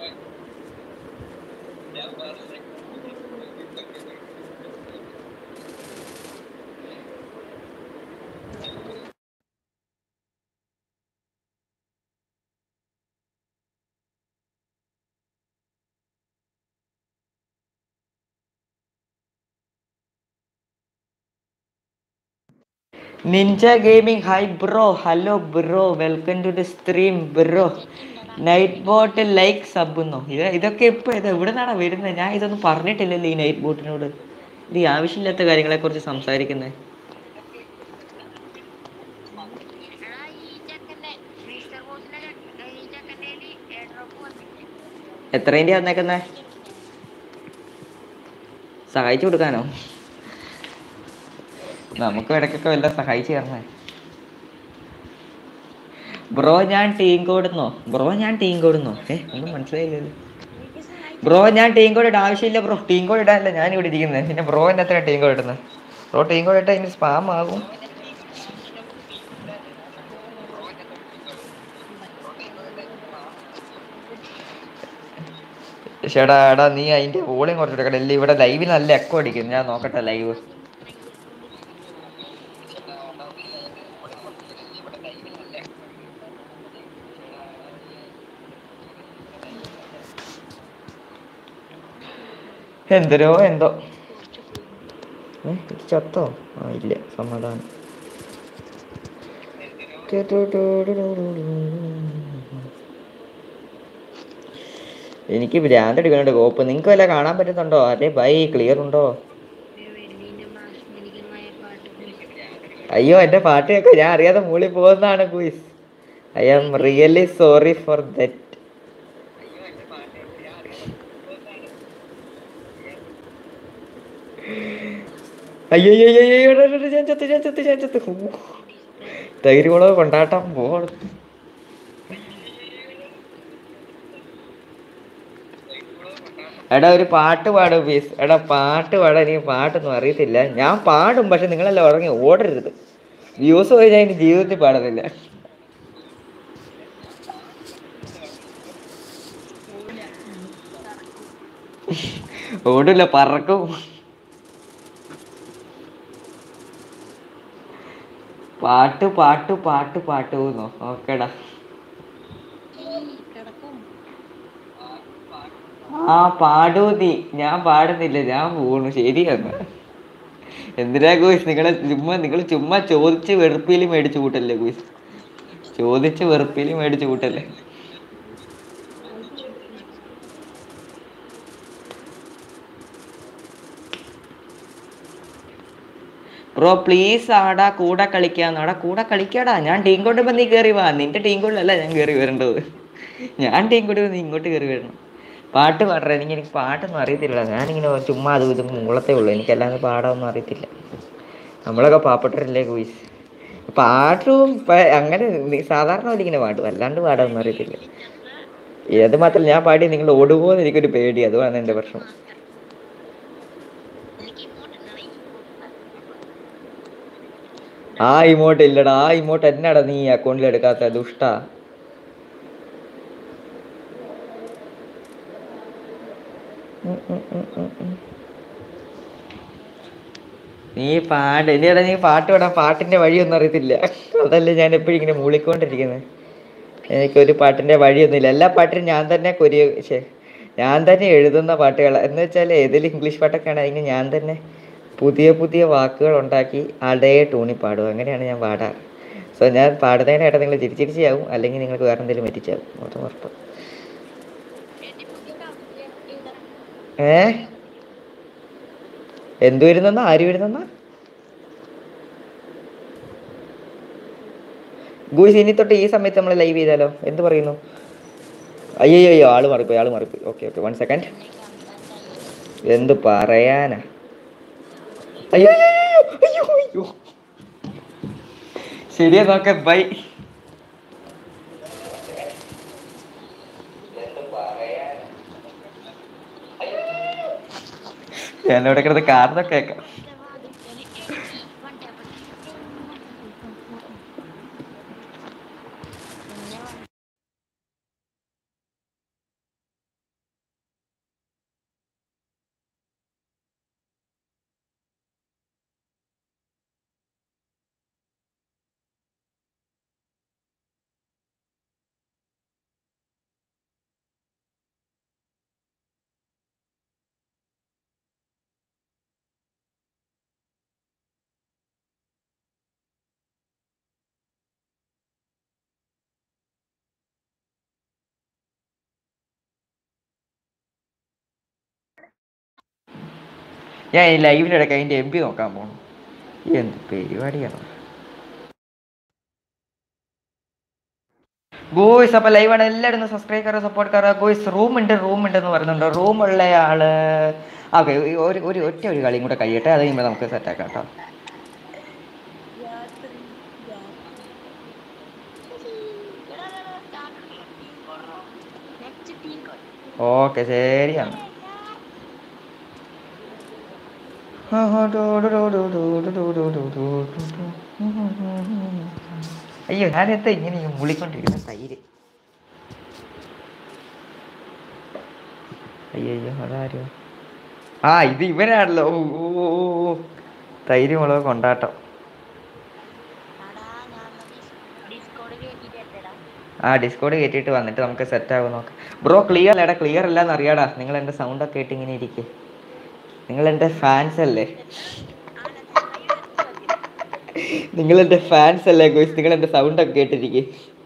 ninja gaming hi bro. Hello bro, welcome to the stream bro. Nightbot like സബ്ന്നോ? ഇത് ഇതൊക്കെ ഇപ്പൊ ഇത് എവിടെ നിന്നാണ് വരുന്നത്? ഞാൻ ഇതൊന്നും പറഞ്ഞിട്ടില്ലല്ലോ ഈ നൈറ്റ് ബോട്ടിനോട്. ഇത് ഈ ആവശ്യമില്ലാത്ത കാര്യങ്ങളെ കുറിച്ച് സംസാരിക്കുന്നത്. എത്രേൻ്റെ വന്നേക്കുന്നേ? സഹായിച്ചു കൊടുക്കാനോ? നമുക്ക് ഇടയ്ക്കൊക്കെ വല്ല സഹായിച്ചു തരണേ ബ്രോ. ഞാൻ ടീം കോഡെന്നോ? ബ്രോ ഞാൻ ടീം കോഡെന്നോ? ഏ ഒന്നും മനസ്സിലായില്ലല്ലോ ബ്രോ. ഞാൻ ടീം കോഡ് ഇടാൻ ആവശ്യമില്ല ബ്രോ. ടീം കോഡ് ഇടാനല്ല ഞാൻ ഇവിടെ ഇരിക്കുന്നത്. പിന്നെ ബ്രോ എന്നെ എത്ര ടീം കോഡ് ഇടുന്നത്? ബ്രോ ടീം കോഡ് ഇട്ടാൽ ഇനി സ്പാം ആകും. ചേടാ എടാ നീ അതിന്റെ വോളിയം കുറച്ചെടുക്കട്ടെ. അല്ലേ ഇവിടെ ലൈവിൽ നല്ല എക്കോ അടിക്കും. ഞാൻ നോക്കട്ടെ ലൈവ്. എന്തരോ എന്തോ ചത്തോ? ആ ഇല്ല, സമാധാനം. എനിക്ക് ഭ്രാന്ത് എടുക്കുന്നുണ്ട് കോപ്പ്. നിങ്ങൾക്ക് വല്ല കാണാൻ പറ്റുന്നുണ്ടോ? അതെ ബൈ, ക്ലിയർ ഉണ്ടോ? അയ്യോ എന്റെ പാട്ട് കേൾക്കാം. ഞാൻ അറിയാതെ മൂളി പോകുന്നതാണ് കുയിസ്. I am really sorry for that. അയ്യോ ഞാൻ ചത്ത് ഞാൻ ചത്ത് ഞാൻ ചത്ത്. തൈരുകുളോ കൊണ്ടാട്ടം പോ. എടാ ഒരു പാട്ട് പാടും പ്ലീസ്. എടാ പാട്ട് പാടാൻ എനിക്ക് പാട്ടൊന്നും അറിയത്തില്ല. ഞാൻ പാടും, പക്ഷെ നിങ്ങളെല്ലാം ഉറങ്ങി ഓടരുത്. വ്യൂസ് പോയി ഞാൻ ഇനി ജീവിതത്തിൽ പാടുന്നില്ല. ഓടില്ല, പറക്കും. പാട്ട് പാട്ട് പാട്ട് പാട്ട് പോകുന്നോ? ഓക്കേടാ. ആ പാടൂ നീ. ഞാൻ പാടുന്നില്ല, ഞാൻ പോണു. ശരിയെന്ന്. എന്തിനാ ഗോയ്സ് നിങ്ങളെ ചുമ്മാ നിങ്ങൾ ചുമ്മാ ചോദിച്ച് വെറുപ്പിലും മേടിച്ചു കൂട്ടല്ലേ ഗോയ്സ്? ചോദിച്ച് വെറുപ്പിലും മേടിച്ചു കൂട്ടല്ലേ? ബ്രോ പ്ലീസ് ആടാ കൂടെ കളിക്കാന്ന്. ആടാ കൂടെ കളിക്കാടാ. ഞാൻ ടീം കൊണ്ടുമ്പോ നീ കയറി വാ. നിന്റെ ടീം കൊണ്ടല്ല ഞാൻ കയറി വരേണ്ടത്. ഞാൻ ടീം കൊണ്ടുപോ നീ ഇങ്ങോട്ട് കയറി വരണം. പാട്ട് പാടറ. എനിക്ക് എനിക്ക് പാട്ടൊന്നും അറിയത്തില്ല. ഞാനിങ്ങനെ ചുമ്മാ അതും ഇതും മൂളത്തേ ഉള്ളൂ. എനിക്കല്ലാതെ പാടാനൊന്നും അറിയത്തില്ല. നമ്മളൊക്കെ പാവപ്പെട്ടവരല്ലേ ഗോയ്സ്. പാട്ടും അങ്ങനെ സാധാരണ പോലെ ഇങ്ങനെ പാടും, അല്ലാണ്ട് പാടാനൊന്നും അറിയത്തില്ല. അത് മാത്രമല്ല, ഞാൻ പാടി നിങ്ങൾ ഓടുപോന്ന് എനിക്കൊരു പേടി. അതുമാണ് എൻ്റെ പ്രശ്നം. ആ ഇമോട്ട് ഇല്ലടാ. ആ ഇമോട്ട് എന്നാടാ നീ അക്കൗണ്ടിൽ എടുക്കാത്ത ദുഷ്ടാ? ഉം, ഉം, ഉം, ഉം, ഉം. നീ പാട്ട് ഇനിയടാ നീ പാട്ട് പാടാൻ പാട്ടിന്റെ വഴിയൊന്നും അറിയത്തില്ല. അതല്ലേ ഞാൻ എപ്പോഴും ഇങ്ങനെ മൂളിക്കൊണ്ടിരിക്കുന്നത്. എനിക്കൊരു പാട്ടിന്റെ വഴിയൊന്നുമില്ല. എല്ലാ പാട്ടിനും ഞാൻ തന്നെ കൊരിയോ ശ്ശെ, ഞാൻ തന്നെ എഴുതുന്ന പാട്ടുകൾ എന്ന് വെച്ചാൽ ഏതെങ്കിലും ഇംഗ്ലീഷ് പാട്ടൊക്കെ ആണെങ്കിൽ ഞാൻ തന്നെ പുതിയ പുതിയ വാക്കുകൾ ഉണ്ടാക്കി അതേ ടൂണിൽ പാടും. അങ്ങനെയാണ് ഞാൻ പാടാറ്. സോ ഞാൻ പാടുന്നതിനായിട്ട് നിങ്ങൾ ചിരിച്ചിരിച്ചാവും, അല്ലെങ്കിൽ നിങ്ങൾക്ക് വേറെ എന്തെങ്കിലും പറ്റിച്ചാവും. അത് ഉറപ്പ്. ഏ എന്തു വരുന്നെന്നാ? ആര് വരുന്നെന്നാ? ഗൂയിസ് ഇനി തൊട്ട് ഈ സമയത്ത് നമ്മൾ ലൈവ് ചെയ്താലോ? എന്ത് പറയുന്നു? അയ്യോ അയ്യോ ആള് മാറിപ്പോയി, ആള് മാറിപ്പോയി. Okay okay, one second. എന്ത് പറയാനാ? അയ്യോ അയ്യോ അയ്യോ അയ്യോ. ശരിയാ, നോക്കെ ബൈ. ഞാനിവിടെ കിടന്ന് കാരണമൊക്കെ കേൾക്കാം. ഞാൻ ഈ ലൈവിൻ്റെ ഇടയ്ക്ക് അതിൻ്റെ എം പി നോക്കാൻ പോകണം. എന്ത് പരിപാടിയാണ് ഗോയ്സ്? അപ്പോൾ ലൈവാണ്, എല്ലാവരും സബ്സ്ക്രൈബ് കയറുക, സപ്പോർട്ട് കയറുക ഗോയ്സ്. റൂം ഉണ്ട്, റൂം ഉണ്ടെന്ന് പറയുന്നുണ്ട്. റൂമുള്ള ആള് ഓക്കെ. ഒരു ഒരു ഒറ്റ ഒരു കളിയും കൂടെ കഴിയട്ടെ, അത് കഴിയുമ്പോൾ നമുക്ക് സെറ്റാക്കാം കേട്ടോ. ഓക്കെ ശരിയാണ്. അയ്യോ ഞാനെന്താ ഇങ്ങനെ മുളിക്കൊണ്ടിരിക്കുന്ന തൈര്? അയ്യോ അയ്യോ അതാരോ. ആ ഇത് ഇവനാണല്ലോ. ഓ ഓ ഓ ഓ. തൈര് മുളക് കൊണ്ടാട്ടം. ആ ഡിസ്കോഡ് കയറ്റിയിട്ട് വന്നിട്ട് നമുക്ക് സെറ്റ് ആകും നോക്കാം. ബ്രോ ക്ലിയർ അല്ലേടാ? ക്ലിയർ അല്ലാന്ന് അറിയാടാ. നിങ്ങൾ എൻ്റെ സൗണ്ടൊക്കെ ആയിട്ട് ഇങ്ങനെ ഇരിക്കും. നിങ്ങൾ എൻ്റെ ഫാൻസ് അല്ലേ? നിങ്ങൾ എൻ്റെ ഫാൻസ് അല്ലേ ഗോയ്സ്? നിങ്ങൾ എൻ്റെ സൗണ്ടൊക്കെ കേട്ടിരിക്കും.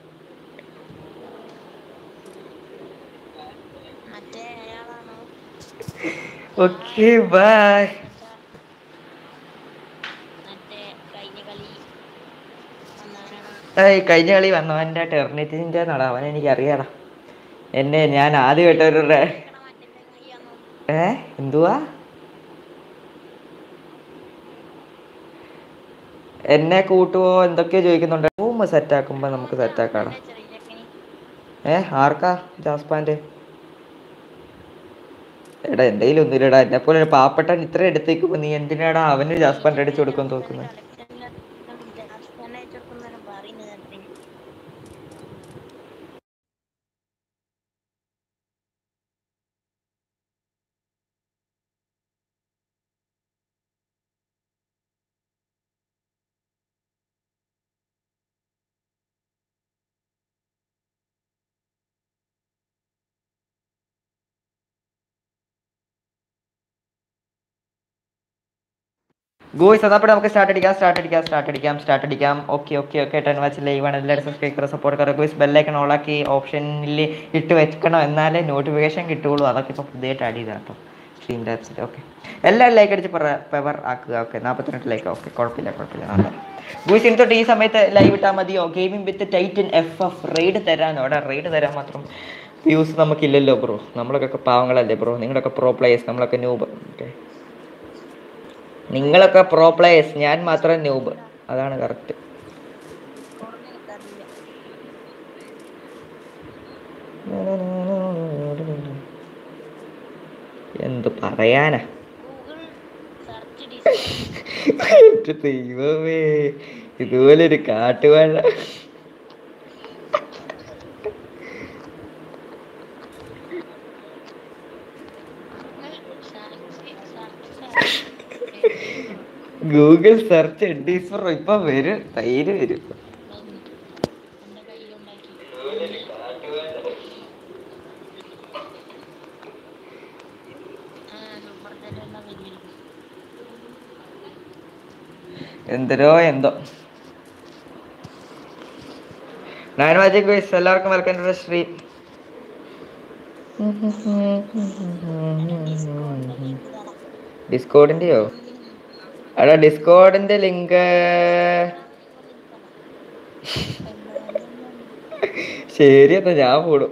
Okay bye. ഏയ് കഴിഞ്ഞ കളി വന്നവൻ്റെ ടെർണിറ്റിൻ്റെ നടാ അവൻ എനിക്ക് അറിയാടാ. എന്നെ ഞാൻ ആദ്യമായിട്ടവരുടെ ഏ എന്തുവാ എന്നെ കൂട്ടുവോ എന്തൊക്കെയോ ചോദിക്കുന്നുണ്ട്. റൂം സെറ്റാക്കുമ്പോൾ നമുക്ക് സെറ്റാക്കാടാ. ഏ ആർക്കാ? ജാസ്പാൻ്റെ? എടാ എൻ്റെ കയ്യിലൊന്നുമില്ലടാ. എന്നെ പോലെ ഒരു പാവപ്പെട്ടൻ ഇത്ര എടുത്തേക്കുമ്പോൾ നീ എന്തിനാടാ അവന് ജാസ്പാൻ്റെ അടിച്ചു കൊടുക്കുമെന്ന് തോക്കുന്നത്? ഗോയ്സ് അതപ്പോൾ നമുക്ക് സ്റ്റാർട്ട് അടിക്കാം സ്റ്റാർട്ട് അടിക്കാം സ്റ്റാർട്ട് അടിക്കാം സ്റ്റാർട്ട് അടിക്കാം. Okay okay okay. Ten watch ലൈവാണ്. എല്ലാവരും സബ്സ്ക്രൈബ് സപ്പോർട്ട് കയറുക ഗോയ്സ്. ബെല്ലൈക്കൺ ഓളാക്കി ഓപ്ഷനിൽ ഇട്ട് വെക്കണം, എന്നാലേ നോട്ടിഫിക്കേഷൻ കിട്ടുകയുള്ളൂ. അതൊക്കെ ഇപ്പോൾ പുതിയതായിട്ട് ആഡ് ചെയ്താൽ കേട്ടോ സ്ട്രീം ടാപ്സിൽ. ഓക്കെ എല്ലാവരും ലൈക്ക് അടിച്ച് പെവർ ആക്കുക. ഓക്കെ നാൽപ്പത്തിരണ്ട് ലൈക്ക്. ഓക്കെ കുഴപ്പമില്ല കുഴപ്പമില്ല നല്ല ഗോയ്സ്. ഇനി തൊട്ട് ഈ സമയത്ത് ലൈവ് ഇട്ടാൽ മതിയോ? Gaming with Titan F F raid തരാനോ? അവിടെ റെയ്ഡ് തരാൻ മാത്രം വ്യൂസ് നമുക്കില്ലല്ലോ ബ്രോ. നമ്മളൊക്കെ പാവങ്ങളല്ലേ ബ്രോ. നിങ്ങളൊക്കെ പ്രോ പ്ലേയേഴ്സ്, നമ്മളൊക്കെ ന്യൂബ്. ഓക്കെ നിങ്ങളൊക്കെ പ്രോ പ്ലേയേഴ്സ്, ഞാൻ മാത്രം ന്യൂബ്. അതാണ് കറക്റ്റ്. എന്ത് പറയാനാ? ദൈവമേ ഇതുപോലൊരു കാട്ടുവാഴ. ഗൂഗിൾ സെർച്ച് എഡീസർ ഇപ്പൊ വരും, തൈര് വരും. എന്തരോ എന്തോ. നയൻ മാജിക് ഗൈസ് എല്ലാവർക്കും വെൽക്കം ടു സ്ട്രീം. ഡിസ്കോഡിന്റെയോ? അടാ ഡിസ്കോഡിന്റെ ലിങ്ക് ശരി എന്നാ ഞാൻ പോടും.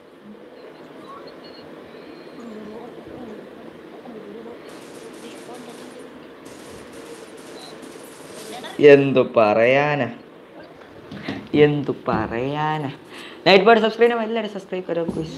എന്തു പറയാനാ എന്തു പറയാനാ. നൈറ്റ് ബോർഡ് സബ്സ്ക്രൈബ് ചെയ്യാൻ എല്ലാവരും സബ്സ്ക്രൈബ് കരോ ഗൈസ്.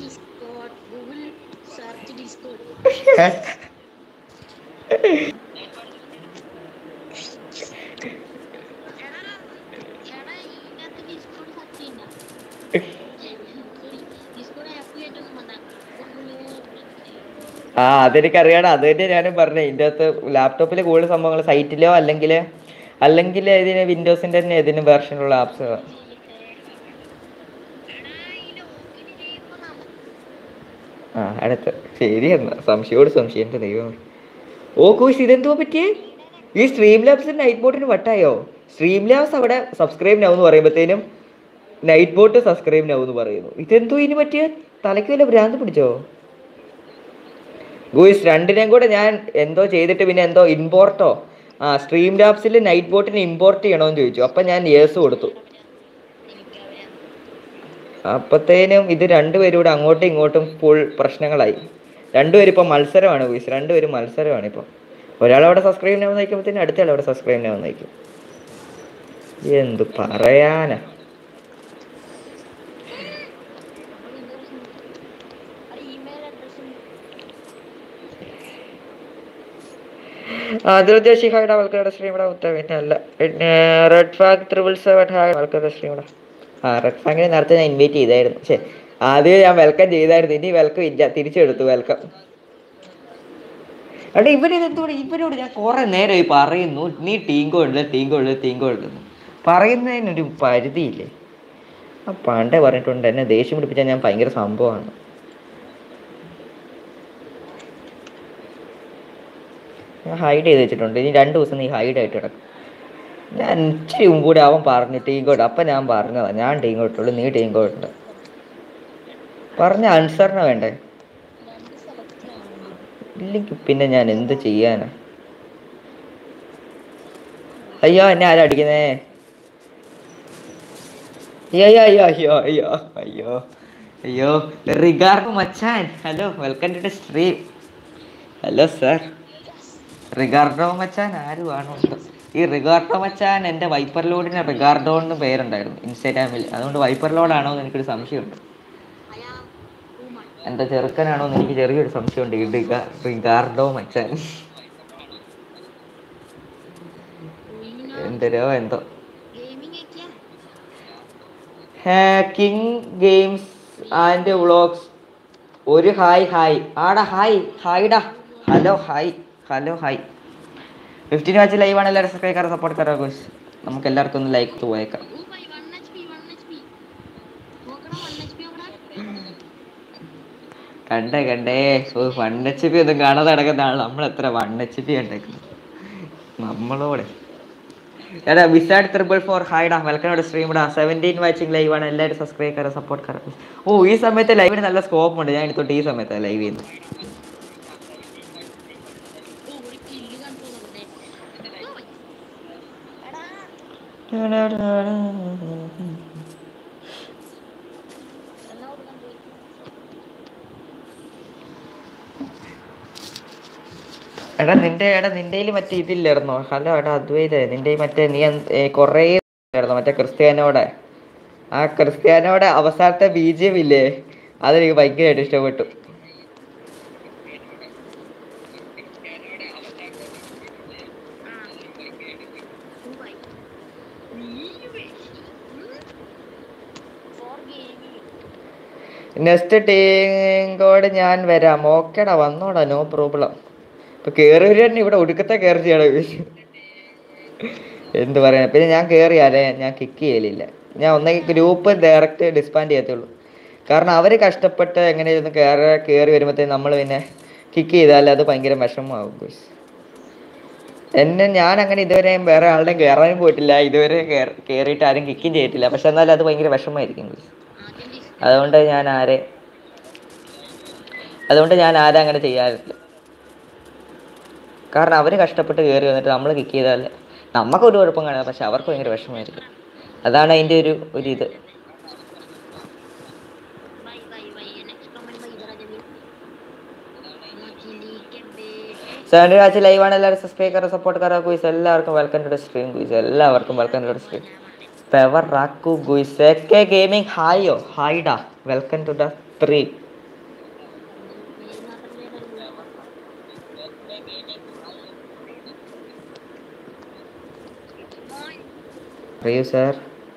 ആ അതെനിക്കറിയാടാ, അത് തന്നെ ഞാനും പറഞ്ഞത്. ഇതിൻ്റെ അകത്ത് ലാപ്ടോപ്പിൽ കൂടുതൽ സംഭവങ്ങൾ സൈറ്റിലോ അല്ലെങ്കിൽ അല്ലെങ്കിൽ ഇതിന് വിൻഡോസിൻ്റെ തന്നെ ഏതിനും വേർഷനുള്ള ആപ്സ്. ആ അടുത്ത് ശരി എന്നാ. സംശയോട് സംശയം എൻ്റെ ദൈവം. ഓ കോഴ്സ് ഇതെന്തോ പറ്റിയേ? ഈ സ്ട്രീം ലാബ്സിന് നൈറ്റ് ബോട്ടിന് വട്ടായോ? സ്ട്രീം ലാബ്സ് അവിടെ സബ്സ്ക്രൈബ് നൗ എന്ന് പറയുമ്പോഴത്തേനും നൈറ്റ് ബോട്ട് സബ്സ്ക്രൈബ് നൗ എന്ന് പറയുന്നു. ഇതെന്തോ ഇതിന് പറ്റിയ? തലയ്ക്ക് വല്ല ഭ്രാന്ത് പിടിച്ചോ? ഗൂയിസ് രണ്ടിനെയും കൂടെ ഞാൻ എന്തോ ചെയ്തിട്ട് പിന്നെ എന്തോ ഇമ്പോർട്ടോ ആ സ്ട്രീം ലാബ്സിൽ നൈറ്റ് ബോട്ടിന് ഇമ്പോർട്ട് ചെയ്യണമെന്ന് ചോദിച്ചു. അപ്പം ഞാൻ യേസ് കൊടുത്തു. അപ്പത്തേനും ഇത് രണ്ടുപേരും കൂടെ അങ്ങോട്ടും ഇങ്ങോട്ടും ഫുൾ പ്രശ്നങ്ങളായി. രണ്ടുപേരും ഇപ്പം മത്സരമാണ് ഗൂയിസ്, രണ്ടുപേരും മത്സരമാണ് ഇപ്പം. ഒരാളവിടെ സബ്സ്ക്രൈബ് ചെയ്യാൻ നയിക്കുമ്പോഴത്തേനും അടുത്ത ആളവിടെ സബ്സ്ക്രൈബ് ചെയ്യാൻ നയിക്കും. എന്ത് പറയാനാ. അതിർദേശി ഹായുടെ ആൾക്കാരുടെ സ്ട്രീമിടെ ഉത്ത പിന്നെ അല്ല red fang triple seven hi ആൾക്കാരുടെ സ്ട്രീമിടെ. ആ റെഡ് ഫാഗിനെ നേരത്തെ ഞാൻ ഇൻവൈറ്റ് ചെയ്തായിരുന്നു. പക്ഷേ ആദ്യം ഞാൻ വെൽക്കം ചെയ്തായിരുന്നു. ഇനി വെൽക്കം ഇല്ല, തിരിച്ചെടുത്തു വെൽക്കം. എടാ ഇവരിതെന്തോടെ ഇവരോട് ഞാൻ കുറെ നേരമായി പറയുന്നു നീ ടീം കോഡില്ല ടീം കോഡില്ല ടീം കോഡില്ലെന്ന്. പറയുന്നതിനൊരു പരിധിയില്ലേ? ആ പണ്ടേ പറഞ്ഞിട്ടുണ്ട് എന്നെ ദേഷ്യം പിടിപ്പിച്ചാൽ ഞാൻ ഭയങ്കര സംഭവമാണ്. ഞാൻ ഹൈഡ് ചെയ്ത് വെച്ചിട്ടുണ്ട്. ഇനി രണ്ട് ദിവസം നീ ഹൈഡ് ആയിട്ട് കിടക്കും. ഞാൻ ഇച്ചിരി കൂടെ അവൻ പറഞ്ഞു ടീം കോഡ്. അപ്പം ഞാൻ പറഞ്ഞതാ ഞാൻ ടീം കോട്ടുള്ളൂ, നീ ടീം കോട്ടുണ്ട് പറഞ്ഞ അനുസരണ വേണ്ടേ? ഇല്ലെങ്കിൽ പിന്നെ ഞാൻ എന്ത് ചെയ്യാനാ? അയ്യോ എന്നെ ആരാ അടിക്കുന്നേ? അയ്യോ അയ്യോ അയ്യോ അയ്യോ അയ്യോ അയ്യോ റിഗാർഡോ മച്ചാൻ, hello welcome to the stream. Hello sir Ricardo മച്ചാൻ ആരുമാണോ? ഈ റിഗാർഡോ മച്ചാൻ എൻ്റെ വൈപ്പർ ലോഡിന് റിഗാർഡോ എന്ന് പേരുണ്ടായിരുന്നു ഇൻസ്റ്റാഗ്രാമിൽ. അതുകൊണ്ട് വൈപ്പർ ലോഡാണോ എന്ന് എനിക്കൊരു സംശയമുണ്ട്. എൻ്റെ ചെറുക്കനാണോ എന്ന് എനിക്ക് ചെറിയൊരു സംശയമുണ്ട്. ഈ റിഗ റിഗാർഡോ മച്ചാൻ എന്തരോ എന്തോ. കിങ് ഗെയിംസ് ആൻഡ് വ്ളോഗ്സ് ഒരു ഹായ് ഹായ് ആടാ ഹായ് ഹായ്ഡാ hello hi hello hi. Fifteen watch ലൈവാണ്. എല്ലാവരും സബ്സ്ക്രൈബ് ചെയ്യാറ് സപ്പോർട്ട് ചെയ്യാറോ ഗോസ്. നമുക്ക് എല്ലാവർക്കും ഒന്ന് ലൈക്ക് പോയേക്കാം. കണ്ടേ കണ്ടേ ഓ വൺ എച്ച് പി ഒന്നും കാണാതെ നടക്കുന്നതാണ് നമ്മൾ. എത്ര വൺ എച്ച് പി കണ്ടേക്കുന്നത് നമ്മളോടെ. എടാ വിസാഡ് ത്രിബിൾ ഫോർ ഹായ്ഡാ വെൽക്കം ടു സ്ട്രീം ഇടാ. സെവൻറ്റീൻ വാച്ചിങ് ലൈവ് ആണ്. എല്ലാവരും സബ്സ്ക്രൈബ് ചെയ്യാറ് സപ്പോർട്ട് ചെയ്യാറ്. ഓ ഈ സമയത്ത് ലൈവിന് നല്ല സ്കോപ്പ് ഉണ്ട്. ഞാൻ എടുത്തോട്ട് ഈ സമയത്താണ് ലൈവ് ചെയ്യുന്നത്. എടാ നിന്റെ എടാ നിന്റെ മറ്റേ ഇതില്ലായിരുന്നോ? ഹലോ എടാ അദ്വൈതേ, നിന്റെ മറ്റേ നീ കൊറേ ആയിരുന്നോ മറ്റേ ക്രിസ്ത്യാനോടെ? ആ ക്രിസ്ത്യാനോടെ അവസാനത്തെ ബി ജി എം ഇല്ലേ, അതെനിക്ക് ഭയങ്കരമായിട്ട് ഇഷ്ടപ്പെട്ടു. നെക്സ്റ്റ് ടീം കോഡ് ഞാൻ വരാം. ഓക്കേടാ വന്നോടാ, നോ പ്രോബ്ലം. ഇപ്പൊ കേറി വരിക ഇവിടെ ഒടുക്കത്തെ കയറി ചെയ്യണം. എന്ത് പറയാ. പിന്നെ ഞാൻ കയറിയാലേ ഞാൻ കിക്ക് ചെയ്യലില്ല. ഞാൻ ഒന്നെങ്കിൽ ഗ്രൂപ്പ് ഡയറക്റ്റ് ഡിസ്ബാൻഡ് ചെയ്യത്തുള്ളൂ. കാരണം അവർ കഷ്ടപ്പെട്ട് എങ്ങനെയൊന്ന് കയറി കയറി വരുമ്പോഴത്തേക്കും നമ്മൾ പിന്നെ കിക്ക് ചെയ്താൽ അത് ഭയങ്കര വിഷമമാകും. ഗോയ്സ് എന്നെ ഞാൻ അങ്ങനെ ഇതുവരെയും വേറെ ആളുടെയും കയറാനും പോയിട്ടില്ല, ഇതുവരെ കയറിയിട്ട് ആരും കിക്കും ചെയ്തിട്ടില്ല. പക്ഷെ എന്നാലും അത് ഭയങ്കര വിഷമമായിരിക്കും ഗോയ്സ്. അതുകൊണ്ട് ഞാൻ ആരെ അതുകൊണ്ട് ഞാൻ ആരും അങ്ങനെ ചെയ്യാറില്ല. കാരണം അവർ കഷ്ടപ്പെട്ട് കയറി വന്നിട്ട് നമ്മൾ കിക്ക് ചെയ്താൽ നമുക്കൊരു കുഴപ്പം കാണാം, പക്ഷെ അവർക്ക് ഭയങ്കര വിഷമമായിരിക്കും. അതാണ് അതിൻ്റെ ഒരു ഒരിത്. സെവൻറ്റി വാച്ച് ലൈവാണ്. എല്ലാവരും സബ്സ്ക്രൈബ് കറോ, സപ്പോർട്ട് കറോ ഗുയിസ്. എല്ലാവർക്കും welcome to the stream guys. എല്ലാവർക്കും welcome to the stream. Power റാക്കു ഗുയിസ്. എ കെ ഗെയിമിംഗ് ഹായോ ഹായ്ഡാ, വെൽക്കം ടു ദ സ്ട്രീം. പറയൂ സാർ.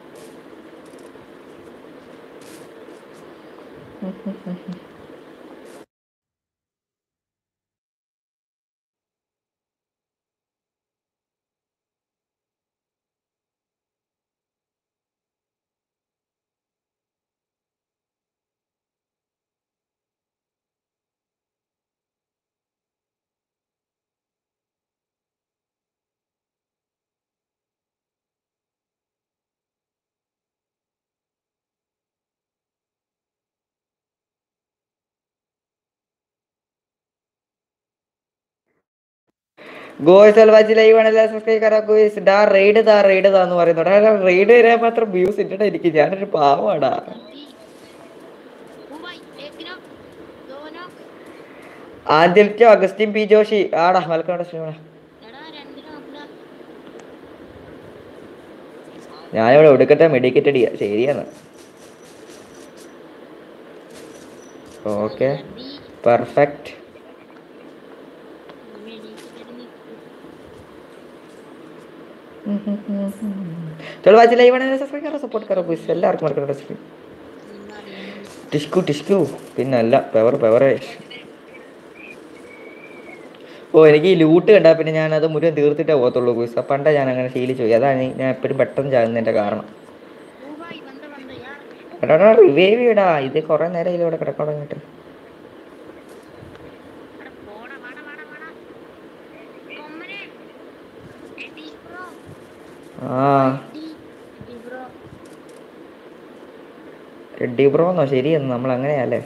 ഗോയ്സ് വാച്ച് ലൈവ് ആണ്. എല്ലാ സബ്സ്ക്രൈബ് കറോ ഗോയ്സ്. ഡാ റെയ്ഡ് താ റെയ്ഡ് താന്ന് പറയുന്നുണ്ട്. റെയ്ഡ് വരാൻ മാത്രം വ്യൂസ് ഇട്ടിട്ട് എനിക്ക് ഞാനൊരു പാവാടാ. ആദ്യത്തെ അഗസ്റ്റിൻ പി ജോഷി ആടാ, വെൽക്കം ടു സ്ട്രീം. ഞാനിവിടെ ഒടുക്കത്തെ മെഡിക്കറ്റ് അടിയാ. ശരിയാണ്. Okay perfect. चलो आज लाइव आने सब्सक्राइब करो, सपोर्ट करो ഗയ്സ്. എല്ലാവർക്കും വെൽക്കം ടു ദ സ്ട്രീം. ടിഷ്കു ടിഷ്കു പിന്നല്ല പെവർ പെവറേ. ഓ എനിക്ക് ഈ ലൂട്ട് കണ്ടാൽ പിന്നെ ഞാനത് മുഴുവൻ തീർത്തിട്ടേ പോകത്തുള്ളൂ ഗയ്സ്. പണ്ടേ ഞാൻ അങ്ങനെ ശീലിച്ചു പോയി. അതാണ് ഞാൻ എപ്പോഴും പെട്ടെന്ന് ചാകുന്നതിൻ്റെ കാരണം. എടാ റിവൈവ് ചെയ്യടാ, ഇത് കുറേ നേരം ഇതിലൂടെ കിടക്കാൻ തുടങ്ങിയിട്ട്. ആ എഡി ബ്രോന്നോ? ശരിയെന്ന് നമ്മൾ അങ്ങനെയല്ലേ.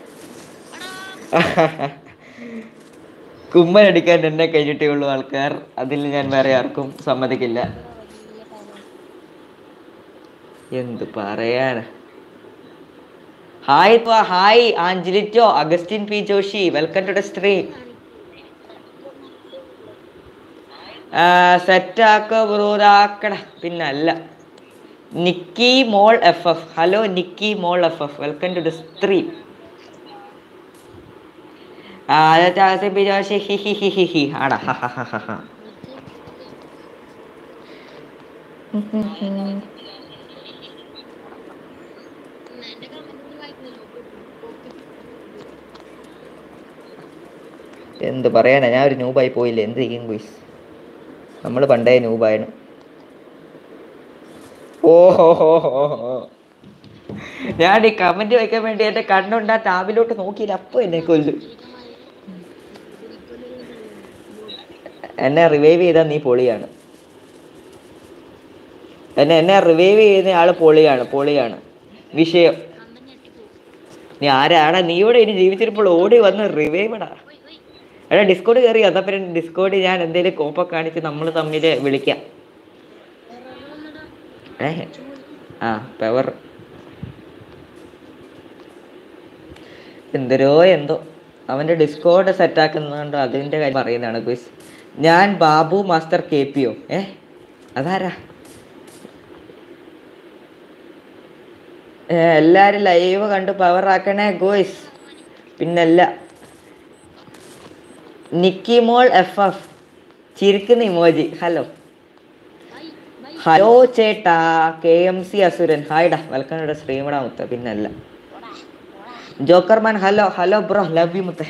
കുമ്മനടിക്കാൻ എന്നെ കഴിഞ്ഞിട്ടേ ഉള്ളൂ ആൾക്കാർ. അതിൽ ഞാൻ വേറെ ആർക്കും സമ്മതിക്കില്ല. എന്ത് പറയാനാ. Hi hi Angelito, Augustine P Joshi, welcome to the stream. സെറ്റാക്കോ ബ്രൂരാക്കട പിന്നല്ല. നിക്കി മോൾ എഫ് എഫ്, ഹലോ നിക്കി മോൾ F F, welcome to the stream. P Joshi ഹി ഹി ഹി ഹി ഹി ആടാ. എന്ത് പറയാനാ, ഞാൻ ഒരു ന്യൂബായി പോയില്ലേ. എന്ത് ചെയ്യും ഗയ്സ്, നമ്മൾ പണ്ടേ ന്യൂബായാണ്. ഓഹോ ഹോ ഹോ ഹോ ഞാൻ ഈ കമന്റ് വയ്ക്കാൻ വേണ്ടി എൻ്റെ കണ്ണുണ്ട് ആ ടാബിലോട്ട് നോക്കിയില്ല, അപ്പോൾ എന്നെ കൊല്ലും. എന്നെ റിവൈവ് ചെയ്താൽ നീ പൊളിയാണ്. എന്നെ എന്നെ റിവൈവ് ചെയ്യുന്ന ആള് പൊളിയാണ്, പൊളിയാണ് വിഷയം. നീ ആരാടാ, നീ ഇവിടെ ഇനി ജീവിച്ചിരിപ്പോൾ ഓടി വന്ന് റിവൈവടാ. എടാ ഡിസ്കോഡ് കയറി. എന്നാൽ പിന്നെ ഡിസ്കോഡ് ഞാൻ എന്തെങ്കിലും കോപ്പൊക്കെ കാണിച്ച് നമ്മൾ തമ്മിൽ വിളിക്കാം. ഏ ആ പെവർ എന്തരോ എന്തോ അവൻ്റെ ഡിസ്കോഡ് സെറ്റാക്കുന്നുണ്ടോ അതിൻ്റെ കാര്യം പറയുന്നതാണ് ഗയ്സ്. ഞാൻ ബാബു മാസ്റ്റർ കെ പിയോ. ഏ അതാരാ? എല്ലാവരും ലൈവ് കണ്ട് പവർ ആക്കണേ ഗോയ്സ്. പിന്നല്ല നിക്കി മോൾ എഫ് എഫ് ചിരിക്കുന്ന ഇമോജി. ഹലോ ഹലോ ചേട്ടാ. കെ എം സി അസുരൻ ഹായ്ഡാ, വെൽക്കം ടു സ്ട്രീമിടാ മുത്ത. പിന്നല്ല jokerman hello hello bro, love you മുത്തേ.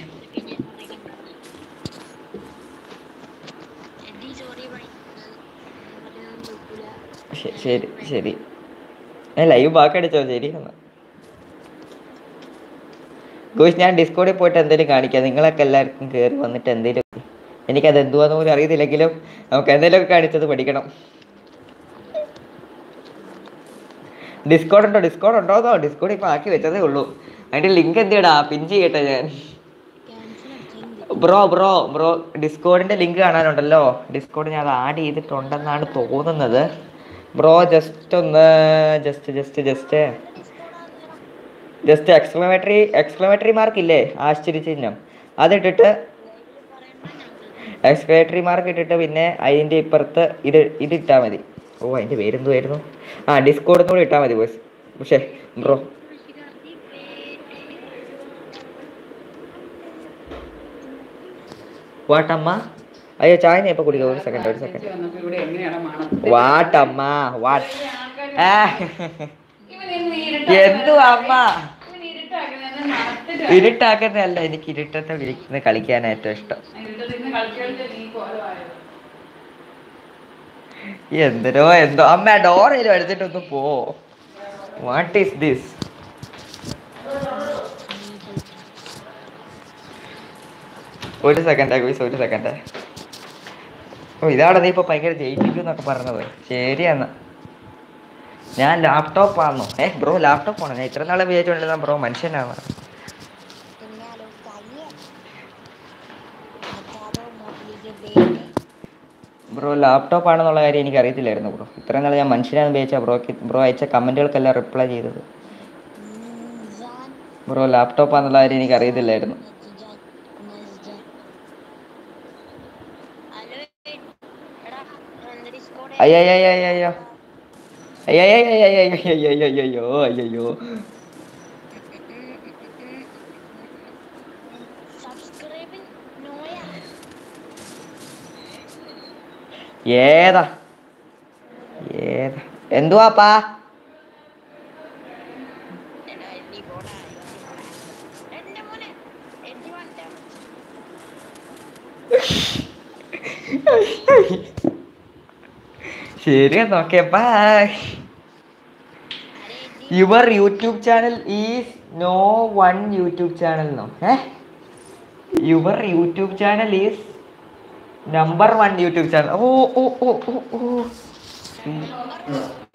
ശരി ശരി ലൈവ് ബാക്കടിച്ചോ ശരി എന്നാ ഗോയ്സ് ഞാൻ ഡിസ്കോഡിൽ പോയിട്ട് എന്തെങ്കിലും കാണിക്കാം നിങ്ങളൊക്കെ എല്ലാവർക്കും കയറി വന്നിട്ട് എന്തെങ്കിലും എനിക്കത് എന്തുവാന്ന് പോലും അറിയത്തില്ലെങ്കിലും നമുക്ക് എന്തെങ്കിലുമൊക്കെ കാണിച്ചത് പഠിക്കണം ഡിസ്കോഡ് ഉണ്ടോ ഡിസ്കോഡ് ഉണ്ടോന്നോ ഡിസ്കോഡ് ഇപ്പൊ ആക്കി വെച്ചതേ ഉള്ളൂ അതിന്റെ ലിങ്ക് എന്തിടാ പിൻ ചെയ്യട്ടെ ഞാൻ ബ്രോ ബ്രോ ബ്രോ ഡിസ്കോഡിന്റെ ലിങ്ക് കാണാനുണ്ടല്ലോ ഡിസ്കോഡ് ഞാൻ അത് ആഡ് ചെയ്തിട്ടുണ്ടെന്നാണ് തോന്നുന്നത് ബ്രോ ജസ്റ്റ് ഒന്ന് just just just just exclamatory exclamatory mark ഇല്ലേ ആശ്ചര്യ ചിഹ്നം അതിട്ടിട്ട് എക്സ്ക്ലമേറ്ററി മാർക്ക് ഇട്ടിട്ട് പിന്നെ അതിൻ്റെ ഇപ്പുറത്ത് ഇത് ഇത് ഇട്ടാൽ മതി ഓ അതിൻ്റെ പേരെന്തുമായിരുന്നു ആ ഡിസ്കോഡും കൂടി ഇട്ടാൽ മതി ബോസ് പക്ഷേ ബ്രോ വാട്ടമ്മ അയ്യോ ചായ ഞാൻ ഇപ്പൊ കുടിക്കാം ഒരു സെക്കൻഡ് ഒരു സെക്കൻഡ് വാട്ടമ്മ വാട്ട് എന്തു അമ്മ ഇരുട്ടാക്കുന്നതല്ല എനിക്ക് ഇരുട്ടത്തെ വിളിക്കുന്ന കളിക്കാൻ ഏറ്റവും ഇഷ്ടം എന്തിനോ എന്തോ അമ്മ ഡോറേലും എടുത്തിട്ടൊന്ന് പോ വാട്ട് ഈസ് ദിസ് ഒരു സെക്കൻഡ് ഗോയ്സ് ഒരു സെക്കൻഡ് ഓ ഇതാണ് നീ ഇപ്പൊ ഭയങ്കര ജയിപ്പിക്കും എന്നൊക്കെ പറഞ്ഞത് ശരിയെന്നാ ഞാൻ ലാപ്ടോപ്പ് ആണോ ഏ ബ്രോ ലാപ്ടോപ്പ് ആണോ ഞാൻ ഇത്ര നാളെ വിചാരിച്ചോണ്ടിരുന്ന ബ്രോ മനുഷ്യനാണ് ബ്രോ ലാപ്ടോപ്പ് ആണെന്നുള്ള കാര്യം എനിക്ക് അറിയത്തില്ലായിരുന്നു ബ്രോ ഇത്രയും നാളെ ഞാൻ മനുഷ്യനാണെന്ന് വിചാരിച്ചാൽ ബ്രോക്ക് ബ്രോ അയച്ച കമന്റുകൾക്കെല്ലാം റിപ്ലൈ ചെയ്തത് ബ്രോ ലാപ്ടോപ്പ് ആണെന്നുള്ള കാര്യം എനിക്ക് അറിയത്തില്ലായിരുന്നു അയ്യോ അയ്യോ അയ്യോ അയ്യോ ഏതാ ഏതാ എന്തുവാപ്പാ ശരി നോക്കേ by your YouTube channel is no one YouTube channel no ഏ your YouTube channel is number one YouTube channel oh oh oh oh oh